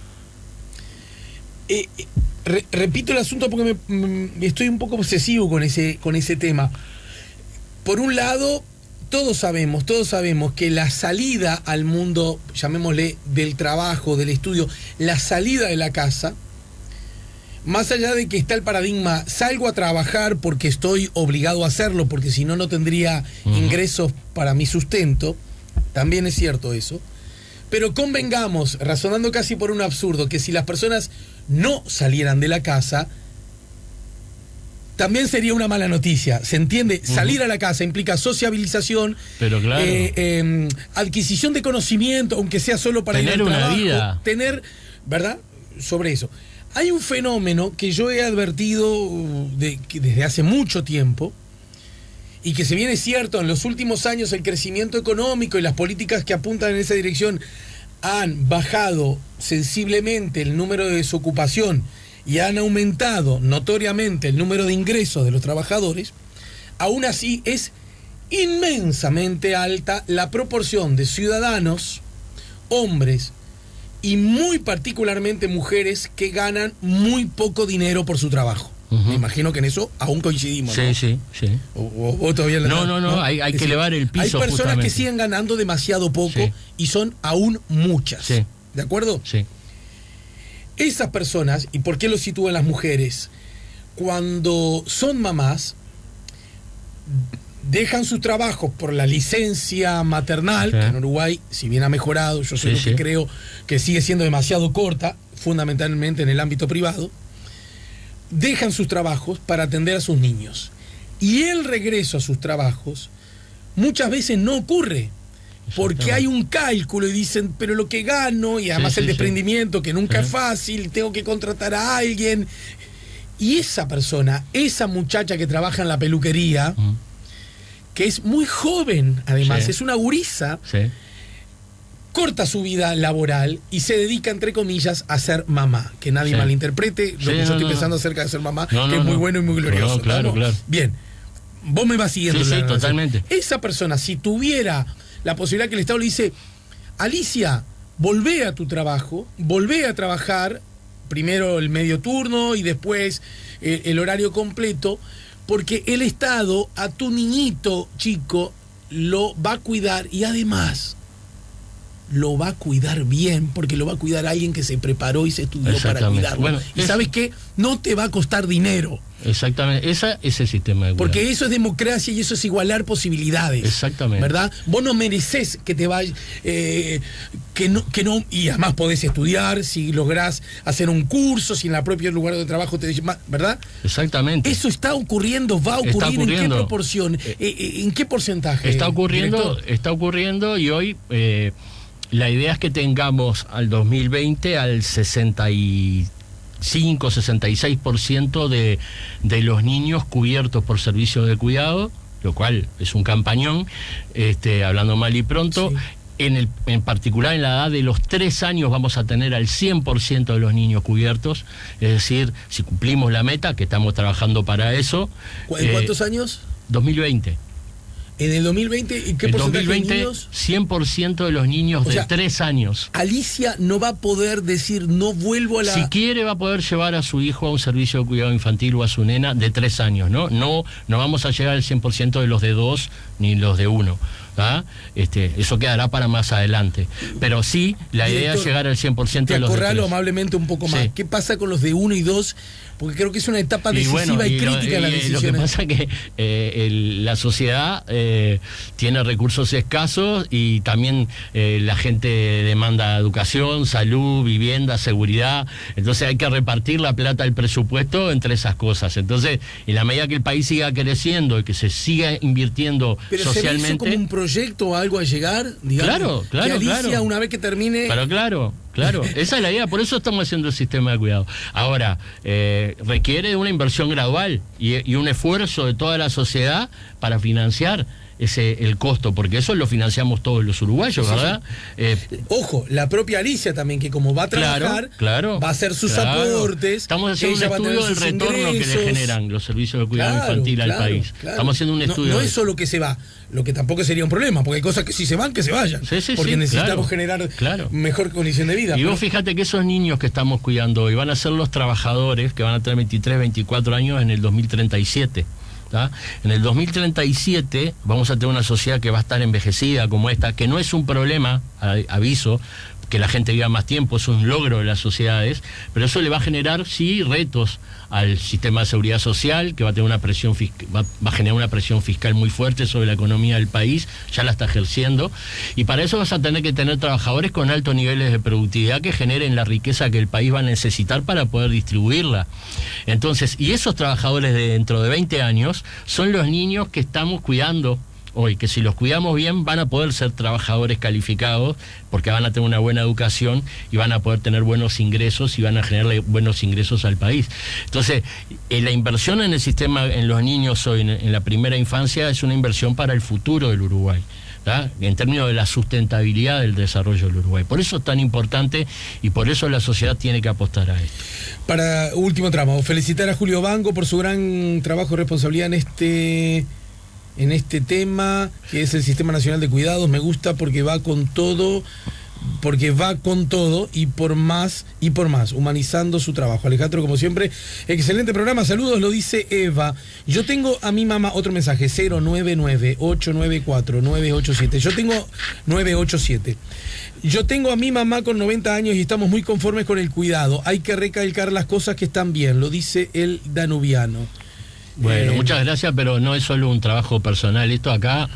Eh, re, repito el asunto porque me, me, estoy un poco obsesivo con ese, con ese tema. Por un lado, todos sabemos, todos sabemos que la salida al mundo, llamémosle, del trabajo, del estudio, la salida de la casa, más allá de que está el paradigma, salgo a trabajar porque estoy obligado a hacerlo, porque si no, no tendría uh-huh. ingresos para mi sustento, también es cierto eso, pero convengamos, razonando casi por un absurdo, que si las personas no salieran de la casa, también sería una mala noticia, ¿se entiende? Uh-huh. Salir a la casa implica sociabilización, pero claro. eh, eh, adquisición de conocimiento, aunque sea solo para tener ir al trabajo, una vida. Tener, ¿verdad? Sobre eso. Hay un fenómeno que yo he advertido de, que desde hace mucho tiempo, y que si bien es cierto, en los últimos años el crecimiento económico y las políticas que apuntan en esa dirección han bajado sensiblemente el número de desocupación y han aumentado notoriamente el número de ingresos de los trabajadores, aún así es inmensamente alta la proporción de ciudadanos, hombres y muy particularmente mujeres que ganan muy poco dinero por su trabajo. Uh-huh. Me imagino que en eso aún coincidimos, sí, ¿no? Sí, sí, sí. O, o, o todavía la, no, no, no, no, hay, hay que decir, elevar el piso. Hay personas justamente. que siguen ganando demasiado poco, sí. Y son aún muchas. Sí. ¿De acuerdo? Sí. Esas personas, ¿y por qué lo sitúan las mujeres? Cuando son mamás, dejan sus trabajos por la licencia maternal, sí. Que en Uruguay, si bien ha mejorado, yo soy sí, lo que sí. creo que sigue siendo demasiado corta, fundamentalmente en el ámbito privado, dejan sus trabajos para atender a sus niños. Y el regreso a sus trabajos muchas veces no ocurre, porque hay un cálculo y dicen, pero lo que gano, y además sí, el sí, desprendimiento, sí. que nunca sí. es fácil, tengo que contratar a alguien. Y esa persona, esa muchacha que trabaja en la peluquería, mm. que es muy joven, además, sí. es una gurisa, sí. corta su vida laboral y se dedica, entre comillas, a ser mamá. Que nadie sí. malinterprete lo sí, que yo no, estoy no. pensando acerca de ser mamá, no, que no, es muy no. bueno y muy glorioso. No, claro, ¿no? claro. Bien, vos me vas siguiendo. Sí, sí, totalmente. Esa persona, si tuviera la posibilidad que el Estado le dice, Alicia, volvé a tu trabajo, volvé a trabajar, primero el medio turno y después el, el horario completo, porque el Estado a tu niñito chico lo va a cuidar y además lo va a cuidar bien, porque lo va a cuidar alguien que se preparó y se estudió para cuidarlo. Bueno, y es... ¿sabes qué? No te va a costar dinero. Exactamente, esa es el sistema de cuidado. Porque eso es democracia y eso es igualar posibilidades. Exactamente. ¿Verdad? Vos no mereces que te vayas, eh, que no, que no, y además podés estudiar, si lográs hacer un curso, si en la propia lugar de trabajo te dicen, ¿verdad? Exactamente. Eso está ocurriendo, va a ocurrir, ¿en qué proporción? Eh, ¿En qué porcentaje? Está ocurriendo, director? está ocurriendo y hoy eh, la idea es que tengamos al dos mil veinte al sesenta y cinco, sesenta y seis por ciento de, de los niños cubiertos por servicios de cuidado, lo cual es un campañón, este, hablando mal y pronto. Sí. En, el, en particular en la edad de los tres años vamos a tener al cien por ciento de los niños cubiertos, es decir, si cumplimos la meta, que estamos trabajando para eso. ¿En cuántos eh, años? dos mil veinte. En el dos mil veinte, ¿y qué en porcentaje dos mil veinte, de niños? cien por ciento de los niños o de sea, tres años. Alicia no va a poder decir, no vuelvo a la... Si quiere va a poder llevar a su hijo a un servicio de cuidado infantil o a su nena de tres años, ¿no? No, no vamos a llegar al cien por ciento de los de dos ni los de uno. ¿Ah? Este, eso quedará para más adelante. Pero sí, la Director, idea es llegar al cien por ciento de los de tres. Acorralo amablemente un poco más. Sí. ¿Qué pasa con los de uno y dos? Porque creo que es una etapa decisiva y, bueno, y, y crítica lo, en las decisiones. Lo que pasa es que eh, el, la sociedad eh, tiene recursos escasos y también eh, la gente demanda educación, salud, vivienda, seguridad. Entonces hay que repartir la plata del presupuesto entre esas cosas. Entonces, en la medida que el país siga creciendo y que se siga invirtiendo Pero socialmente... ¿se ve eso como un proyecto o algo a llegar? Digamos, claro, claro, que Alicia, claro. una vez que termine... Pero claro... Claro, esa es la idea, por eso estamos haciendo el sistema de cuidado. Ahora, eh, requiere de una inversión gradual y, y un esfuerzo de toda la sociedad para financiar ese el costo, porque eso lo financiamos todos los uruguayos, ¿verdad? Sí, sí. Eh, Ojo, la propia Alicia también, que como va a trabajar, claro, claro, va a hacer sus claro. aportes. Estamos haciendo un estudio del retorno ingresos. que le generan los servicios de cuidado claro, infantil al claro, país. Claro. Estamos haciendo un estudio. No, no de es solo que se va, lo que tampoco sería un problema, porque hay cosas que si se van, que se vayan. Sí, sí, porque sí, necesitamos claro, generar claro. mejor condición de vida. Y pero... vos fíjate que esos niños que estamos cuidando hoy van a ser los trabajadores que van a tener veintitrés, veinticuatro años en el dos mil treinta y siete. ¿tá? En el dos mil treinta y siete vamos a tener una sociedad que va a estar envejecida como esta, que no es un problema, aviso, que la gente viva más tiempo, es un logro de las sociedades, pero eso le va a generar, sí, retos al sistema de seguridad social, que va a tener una presión fiscal, va, va a generar una presión fiscal muy fuerte sobre la economía del país, ya la está ejerciendo, y para eso vas a tener que tener trabajadores con altos niveles de productividad que generen la riqueza que el país va a necesitar para poder distribuirla. Entonces, y esos trabajadores de dentro de veinte años son los niños que estamos cuidando hoy, que si los cuidamos bien van a poder ser trabajadores calificados porque van a tener una buena educación y van a poder tener buenos ingresos y van a generar buenos ingresos al país. Entonces, eh, la inversión en el sistema, en los niños hoy, en, en la primera infancia, es una inversión para el futuro del Uruguay, ¿tá? En términos de la sustentabilidad del desarrollo del Uruguay. Por eso es tan importante y por eso la sociedad tiene que apostar a esto. Para último tramo, felicitar a Julio Bango por su gran trabajo y responsabilidad en este... en este tema, que es el Sistema Nacional de Cuidados. Me gusta porque va con todo, porque va con todo y por más, y por más, humanizando su trabajo. Alejandro, como siempre, excelente programa, saludos, lo dice Eva. Yo tengo a mi mamá, otro mensaje, cero nueve nueve, ocho nueve cuatro, nueve ocho siete. Yo tengo nueve ocho siete. Yo tengo a mi mamá con noventa años y estamos muy conformes con el cuidado. Hay que recalcar las cosas que están bien, lo dice el danubiano. Bueno, eh, muchas gracias, pero no es solo un trabajo personal. Esto acá,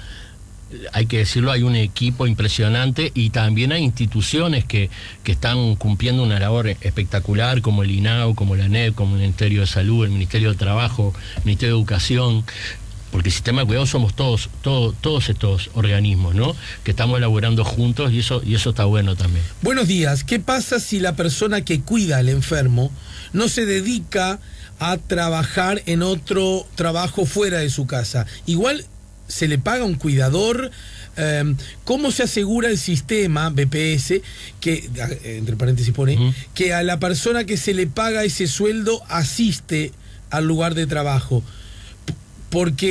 hay que decirlo, hay un equipo impresionante y también hay instituciones que, que están cumpliendo una labor espectacular, como el INAU, como la ANEP, como el Ministerio de Salud, el Ministerio de Trabajo, el Ministerio de Educación, porque el sistema de cuidado somos todos, todos, todos estos organismos, ¿no? Que estamos elaborando juntos y eso, y eso está bueno también. Buenos días. ¿Qué pasa si la persona que cuida al enfermo no se dedica a trabajar en otro trabajo fuera de su casa? Igual se le paga un cuidador. Eh, ¿Cómo se asegura el sistema B P S, que, entre paréntesis pone, uh-huh, que a la persona que se le paga ese sueldo asiste al lugar de trabajo? Porque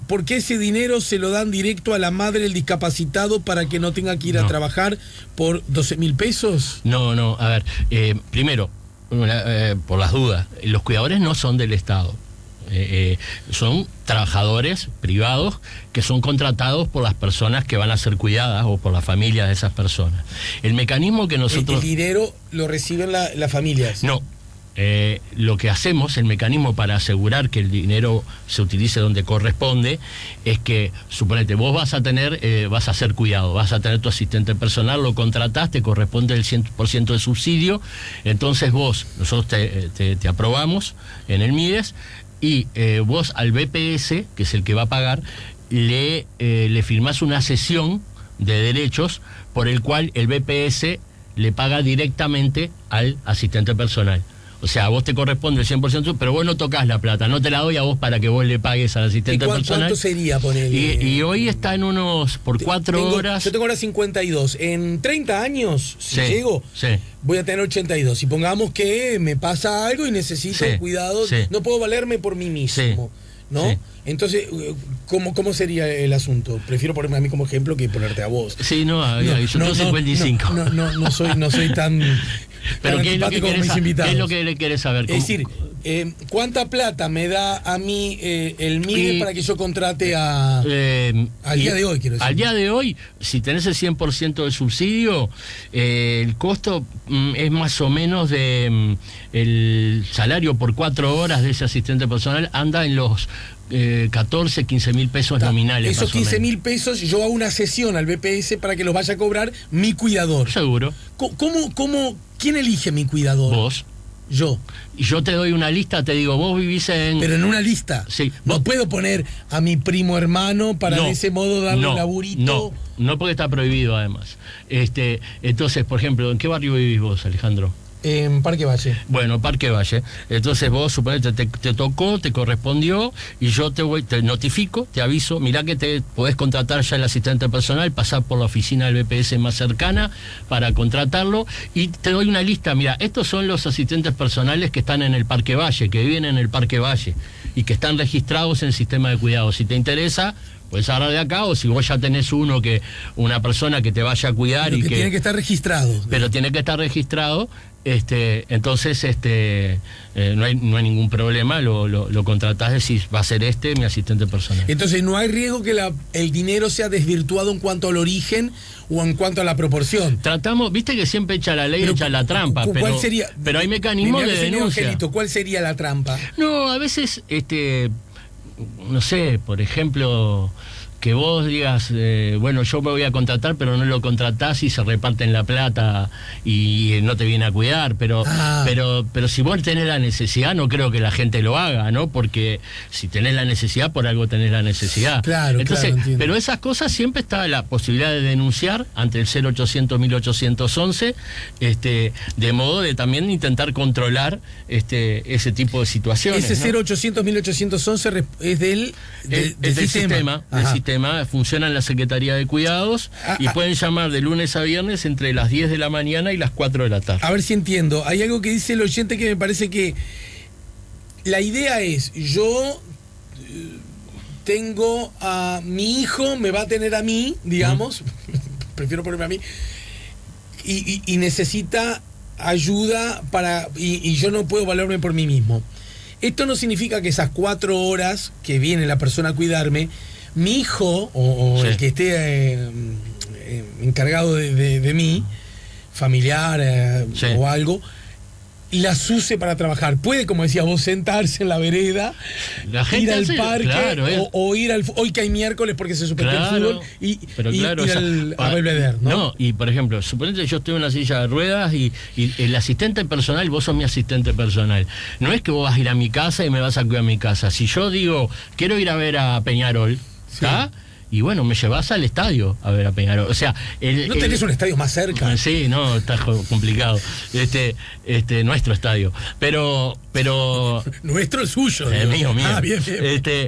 ¿por qué ese dinero se lo dan directo a la madre del discapacitado para que no tenga que ir no. a trabajar por doce mil pesos? No, no, a ver, eh, primero, eh, por las dudas, los cuidadores no son del Estado. Eh, eh, son trabajadores privados que son contratados por las personas que van a ser cuidadas o por la familia de esas personas. El mecanismo que nosotros... ¿El dinero lo reciben la, las familias? No. Eh, lo que hacemos, el mecanismo para asegurar que el dinero se utilice donde corresponde, es que, suponete, vos vas a tener, eh, vas a ser cuidado, vas a tener tu asistente personal, lo contratás, te corresponde el cien por ciento de subsidio, entonces vos, nosotros te, te, te aprobamos en el MIDES, y eh, vos al B P S, que es el que va a pagar, le, eh, le firmás una cesión de derechos por el cual el B P S le paga directamente al asistente personal. O sea, a vos te corresponde el cien por ciento, pero vos no tocas la plata, no te la doy a vos para que vos le pagues al asistente ¿Y cuánto, personal. ¿Cuánto sería ponerle? Y, y hoy está en unos, por cuatro tengo, horas... Yo tengo ahora cincuenta y dos. En treinta años, si sí, llego, sí. voy a tener ochenta y dos. Y pongamos que me pasa algo y necesito sí, cuidado, sí. no puedo valerme por mí mismo, sí, ¿no? sí. Entonces, ¿cómo, ¿cómo sería el asunto? Prefiero ponerme a mí como ejemplo que ponerte a vos. Sí, no, no yo tengo no, cincuenta y cinco. No, no, no, no soy, no soy tan... Pero ¿qué es, lo que querés, ¿qué es lo que le querés saber? Es decir, eh, ¿cuánta plata me da a mí eh, el MIDES para que yo contrate a... Eh, al día de hoy, quiero decir? Al día de hoy, si tenés el cien por ciento del subsidio, eh, el costo mm, es más o menos de... Mm, el salario por cuatro horas de ese asistente personal anda en los... Eh, catorce, quince mil pesos Está. nominales. Esos quince mil pesos, yo hago una sesión al B P S para que los vaya a cobrar mi cuidador. Seguro. ¿Cómo, cómo, quién elige mi cuidador? Vos. Yo. Y yo te doy una lista, te digo, vos vivís en... Pero en una lista. Sí. No vos... puedo poner a mi primo hermano para no, de ese modo darle no, un laburito. No, no porque está prohibido además. Este, entonces, por ejemplo, ¿en qué barrio vivís vos, Alejandro? En Parque Valle. Bueno, Parque Valle. Entonces vos, suponete, te, te tocó, te correspondió, y yo te voy, te notifico, te aviso, mirá que te podés contratar ya el asistente personal, pasar por la oficina del B P S más cercana para contratarlo, y te doy una lista. Mira, estos son los asistentes personales que están en el Parque Valle, que viven en el Parque Valle, y que están registrados en el sistema de cuidado. Si te interesa, pues ahora de acá, o si vos ya tenés uno que, una persona que te vaya a cuidar pero y que, que tiene que estar registrado. Pero tiene que estar registrado, este, entonces este eh, no hay no hay ningún problema, lo, lo, lo contratás, decís, va a ser este mi asistente personal. Entonces no hay riesgo que la, el dinero sea desvirtuado en cuanto al origen o en cuanto a la proporción. Tratamos, viste que siempre echa la ley, pero, echa la trampa, ¿cuál pero, sería, pero hay mecanismos de denuncia. Angelito, ¿cuál sería la trampa? No, a veces, este, no sé, por ejemplo, que vos digas, eh, bueno, yo me voy a contratar, pero no lo contratás y se reparten la plata y no te viene a cuidar, pero ah. pero pero si vos tenés la necesidad, no creo que la gente lo haga, ¿no? Porque si tenés la necesidad, por algo tenés la necesidad. Claro, Entonces, claro, pero esas cosas siempre está la posibilidad de denunciar ante el cero ochocientos mil ochocientos once, este, de modo de también intentar controlar este ese tipo de situaciones. Ese ¿no? cero ochocientos mil ochocientos once es del, de, es, del es del sistema. sistema, del sistema. Funciona en la Secretaría de Cuidados ah, y ah, pueden llamar de lunes a viernes entre las diez de la mañana y las cuatro de la tarde. A ver si entiendo. Hay algo que dice el oyente que me parece que la idea es, yo tengo a mi hijo, me va a tener a mí, digamos, ¿Mm? prefiero ponerme a mí, y, y, y necesita ayuda para y, y yo no puedo valerme por mí mismo. Esto no significa que esas cuatro horas que viene la persona a cuidarme, mi hijo o, o sí. el que esté eh, eh, encargado de, de, de mí, familiar eh, sí. o algo, las use para trabajar. Puede, como decías vos, sentarse en la vereda, la gente ir al hace, parque claro, o, o ir al hoy que hay miércoles porque se suspendió claro, el fútbol y, pero y claro, ir o sea, al, para, a Belvedere, ¿no? No, y por ejemplo, suponete que yo estoy en una silla de ruedas y, y el asistente personal, vos sos mi asistente personal. No es que vos vas a ir a mi casa y me vas a cuidar a mi casa. Si yo digo, quiero ir a ver a Peñarol, ¿está? Sí. Y bueno, me llevas al estadio a ver a Peñarol. O sea, el, ¿no tenés el, un estadio más cerca? Sí, no, está complicado. Este, este, nuestro estadio. Pero, pero. Nuestro, el suyo. Eh, mío, mío. Ah, bien, bien. Este,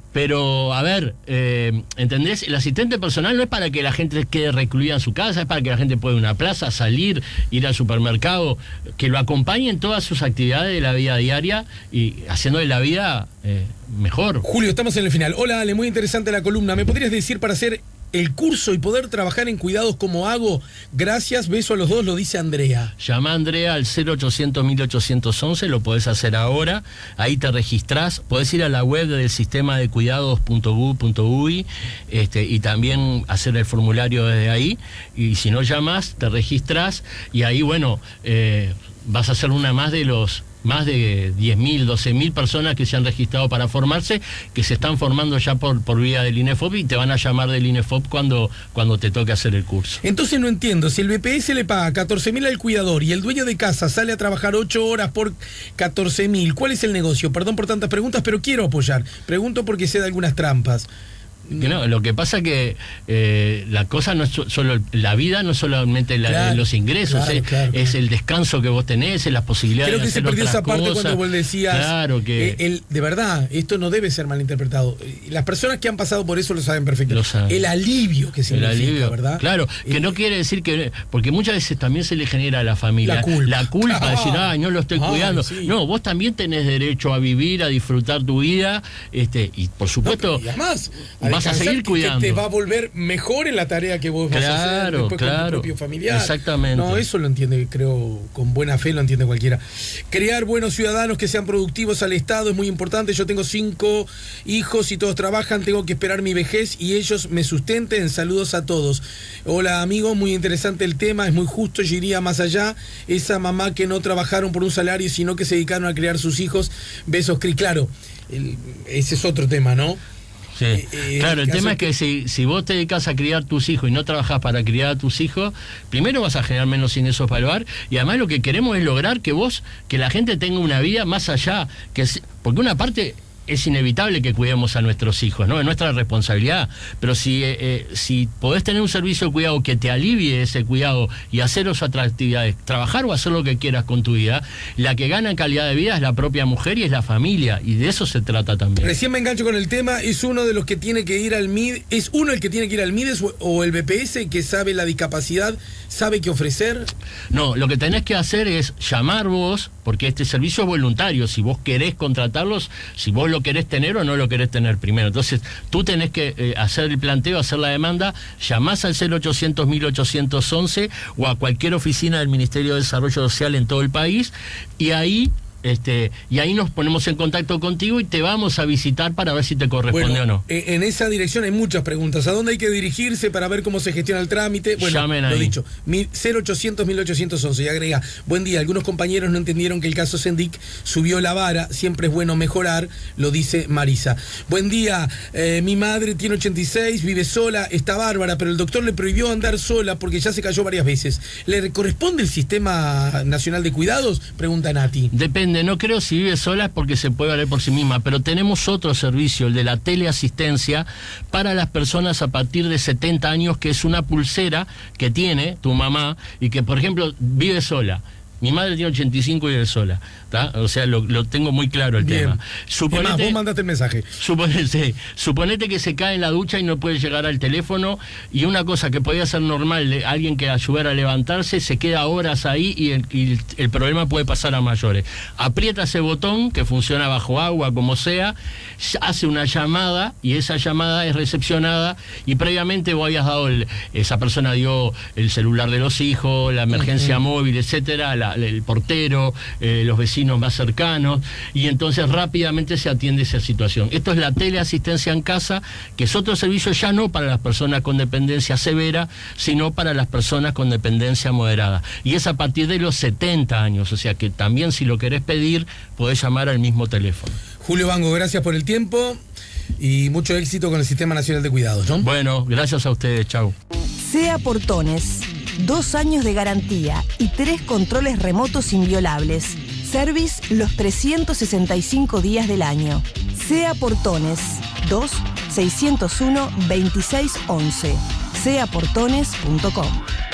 Pero, a ver, eh, ¿entendés? El asistente personal no es para que la gente quede recluida en su casa, es para que la gente pueda ir a una plaza, salir, ir al supermercado, que lo acompañe en todas sus actividades de la vida diaria y haciéndole la vida eh, mejor. Julio, estamos en el final. Hola, Ale, muy interesante la columna. ¿Me podrías decir para hacer el curso y poder trabajar en cuidados como hago? Gracias, beso a los dos, lo dice Andrea. Llama a Andrea al cero ochocientos mil ochocientos once, lo podés hacer ahora, ahí te registrás, podés ir a la web del sistema de cuidados punto gov punto uy este, y también hacer el formulario desde ahí, y si no llamas, te registrás y ahí, bueno, eh, vas a ser una más de los... más de diez mil, doce mil personas que se han registrado para formarse, que se están formando ya por, por vía del INEFOP y te van a llamar del INEFOP cuando, cuando te toque hacer el curso. Entonces no entiendo, si el B P S le paga catorce mil al cuidador y el dueño de casa sale a trabajar ocho horas por catorce mil, ¿cuál es el negocio? Perdón por tantas preguntas, pero quiero apoyar. Pregunto porque sé de algunas trampas. Que no, lo que pasa que eh, la cosa no es solo, la vida no es solamente la, claro, los ingresos, claro, eh, claro, es claro. el descanso que vos tenés, es las posibilidades. Creo que de hacer se perdió esa parte cosas. Cuando vos decías, claro que... eh, el, de verdad, esto no debe ser malinterpretado. Las personas que han pasado por eso lo saben perfectamente. Lo saben. El alivio que significa, el alivio, ¿verdad? Claro, que eh, no quiere decir que... Porque muchas veces también se le genera a la familia la culpa, la culpa ah, de decir, ay, no lo estoy ay, cuidando. Sí. No, vos también tenés derecho a vivir, a disfrutar tu vida, este y por supuesto, no, y además, vas a seguir cuidando. Te va a volver mejor en la tarea que vos claro, vas a hacer después claro, con tu propio familiar. Exactamente. No, eso lo entiende, creo, con buena fe lo entiende cualquiera. Crear buenos ciudadanos que sean productivos al Estado es muy importante. Yo tengo cinco hijos y todos trabajan, tengo que esperar mi vejez y ellos me sustenten. Saludos a todos. Hola amigos, muy interesante el tema, es muy justo, yo iría más allá. Esa mamá que no trabajaron por un salario, sino que se dedicaron a criar sus hijos. Besos, Cris. Claro, el, ese es otro tema, ¿no? Sí. Eh, eh, claro, el tema es que si, si vos te dedicas a criar tus hijos y no trabajás para criar a tus hijos, primero vas a generar menos ingresos para el hogar y además lo que queremos es lograr que vos, que la gente tenga una vida más allá, que porque una parte... es inevitable que cuidemos a nuestros hijos, ¿no? Es nuestra responsabilidad, pero si, eh, eh, si podés tener un servicio de cuidado que te alivie ese cuidado y hacer otras actividades, trabajar o hacer lo que quieras con tu vida, la que gana en calidad de vida es la propia mujer y es la familia, y de eso se trata también. Recién me engancho con el tema, ¿es uno de los que tiene que ir al M I D, es uno el que tiene que ir al M I D E S o, o el B P S que sabe la discapacidad, sabe qué ofrecer? No, lo que tenés que hacer es llamar vos, porque este servicio es voluntario, si vos querés contratarlos, si vos lo querés tener o no lo querés tener primero. Entonces, tú tenés que eh, hacer el planteo, hacer la demanda, llamás al cero ochocientos mil ochocientos once o a cualquier oficina del Ministerio de Desarrollo Social en todo el país, y ahí... Este, y ahí nos ponemos en contacto contigo y te vamos a visitar para ver si te corresponde bueno, o no. En esa dirección hay muchas preguntas. ¿A dónde hay que dirigirse para ver cómo se gestiona el trámite? Bueno, llamen ahí. Lo dicho, cero ochocientos mil ochocientos once. Y agrega, buen día, algunos compañeros no entendieron que el caso Sendic subió la vara, siempre es bueno mejorar, lo dice Marisa. Buen día, eh, mi madre tiene ochenta y seis, vive sola, está bárbara, pero el doctor le prohibió andar sola porque ya se cayó varias veces. ¿Le corresponde el Sistema Nacional de Cuidados? Pregunta Nati. Depende. No creo si vive sola es porque se puede valer por sí misma, pero tenemos otro servicio, el de la teleasistencia para las personas a partir de setenta años, que es una pulsera que tiene tu mamá y que, por ejemplo, vive sola. Mi madre tiene ochenta y cinco y vive sola, ¿tá? O sea, lo, lo tengo muy claro el Bien. tema. Suponete, Además, vos mandaste el mensaje. Suponete, suponete que se cae en la ducha y no puede llegar al teléfono, y una cosa que podía ser normal de alguien que ayudara a levantarse, se queda horas ahí y el, y el problema puede pasar a mayores. Aprieta ese botón que funciona bajo agua, como sea, hace una llamada y esa llamada es recepcionada y previamente vos habías dado, el, esa persona dio el celular de los hijos, la emergencia uh-huh. móvil, etcétera, la el portero, eh, los vecinos más cercanos, y entonces rápidamente se atiende esa situación. Esto es la teleasistencia en casa, que es otro servicio ya no para las personas con dependencia severa, sino para las personas con dependencia moderada. Y es a partir de los setenta años, o sea que también si lo querés pedir, podés llamar al mismo teléfono. Julio Bango, gracias por el tiempo y mucho éxito con el Sistema Nacional de Cuidados, ¿no? Bueno, gracias a ustedes, chau. Sea Portones. Dos años de garantía y tres controles remotos inviolables. Service los trescientos sesenta y cinco días del año. Sea Portones. dos seiscientos uno veintiséis once. sea portones punto com.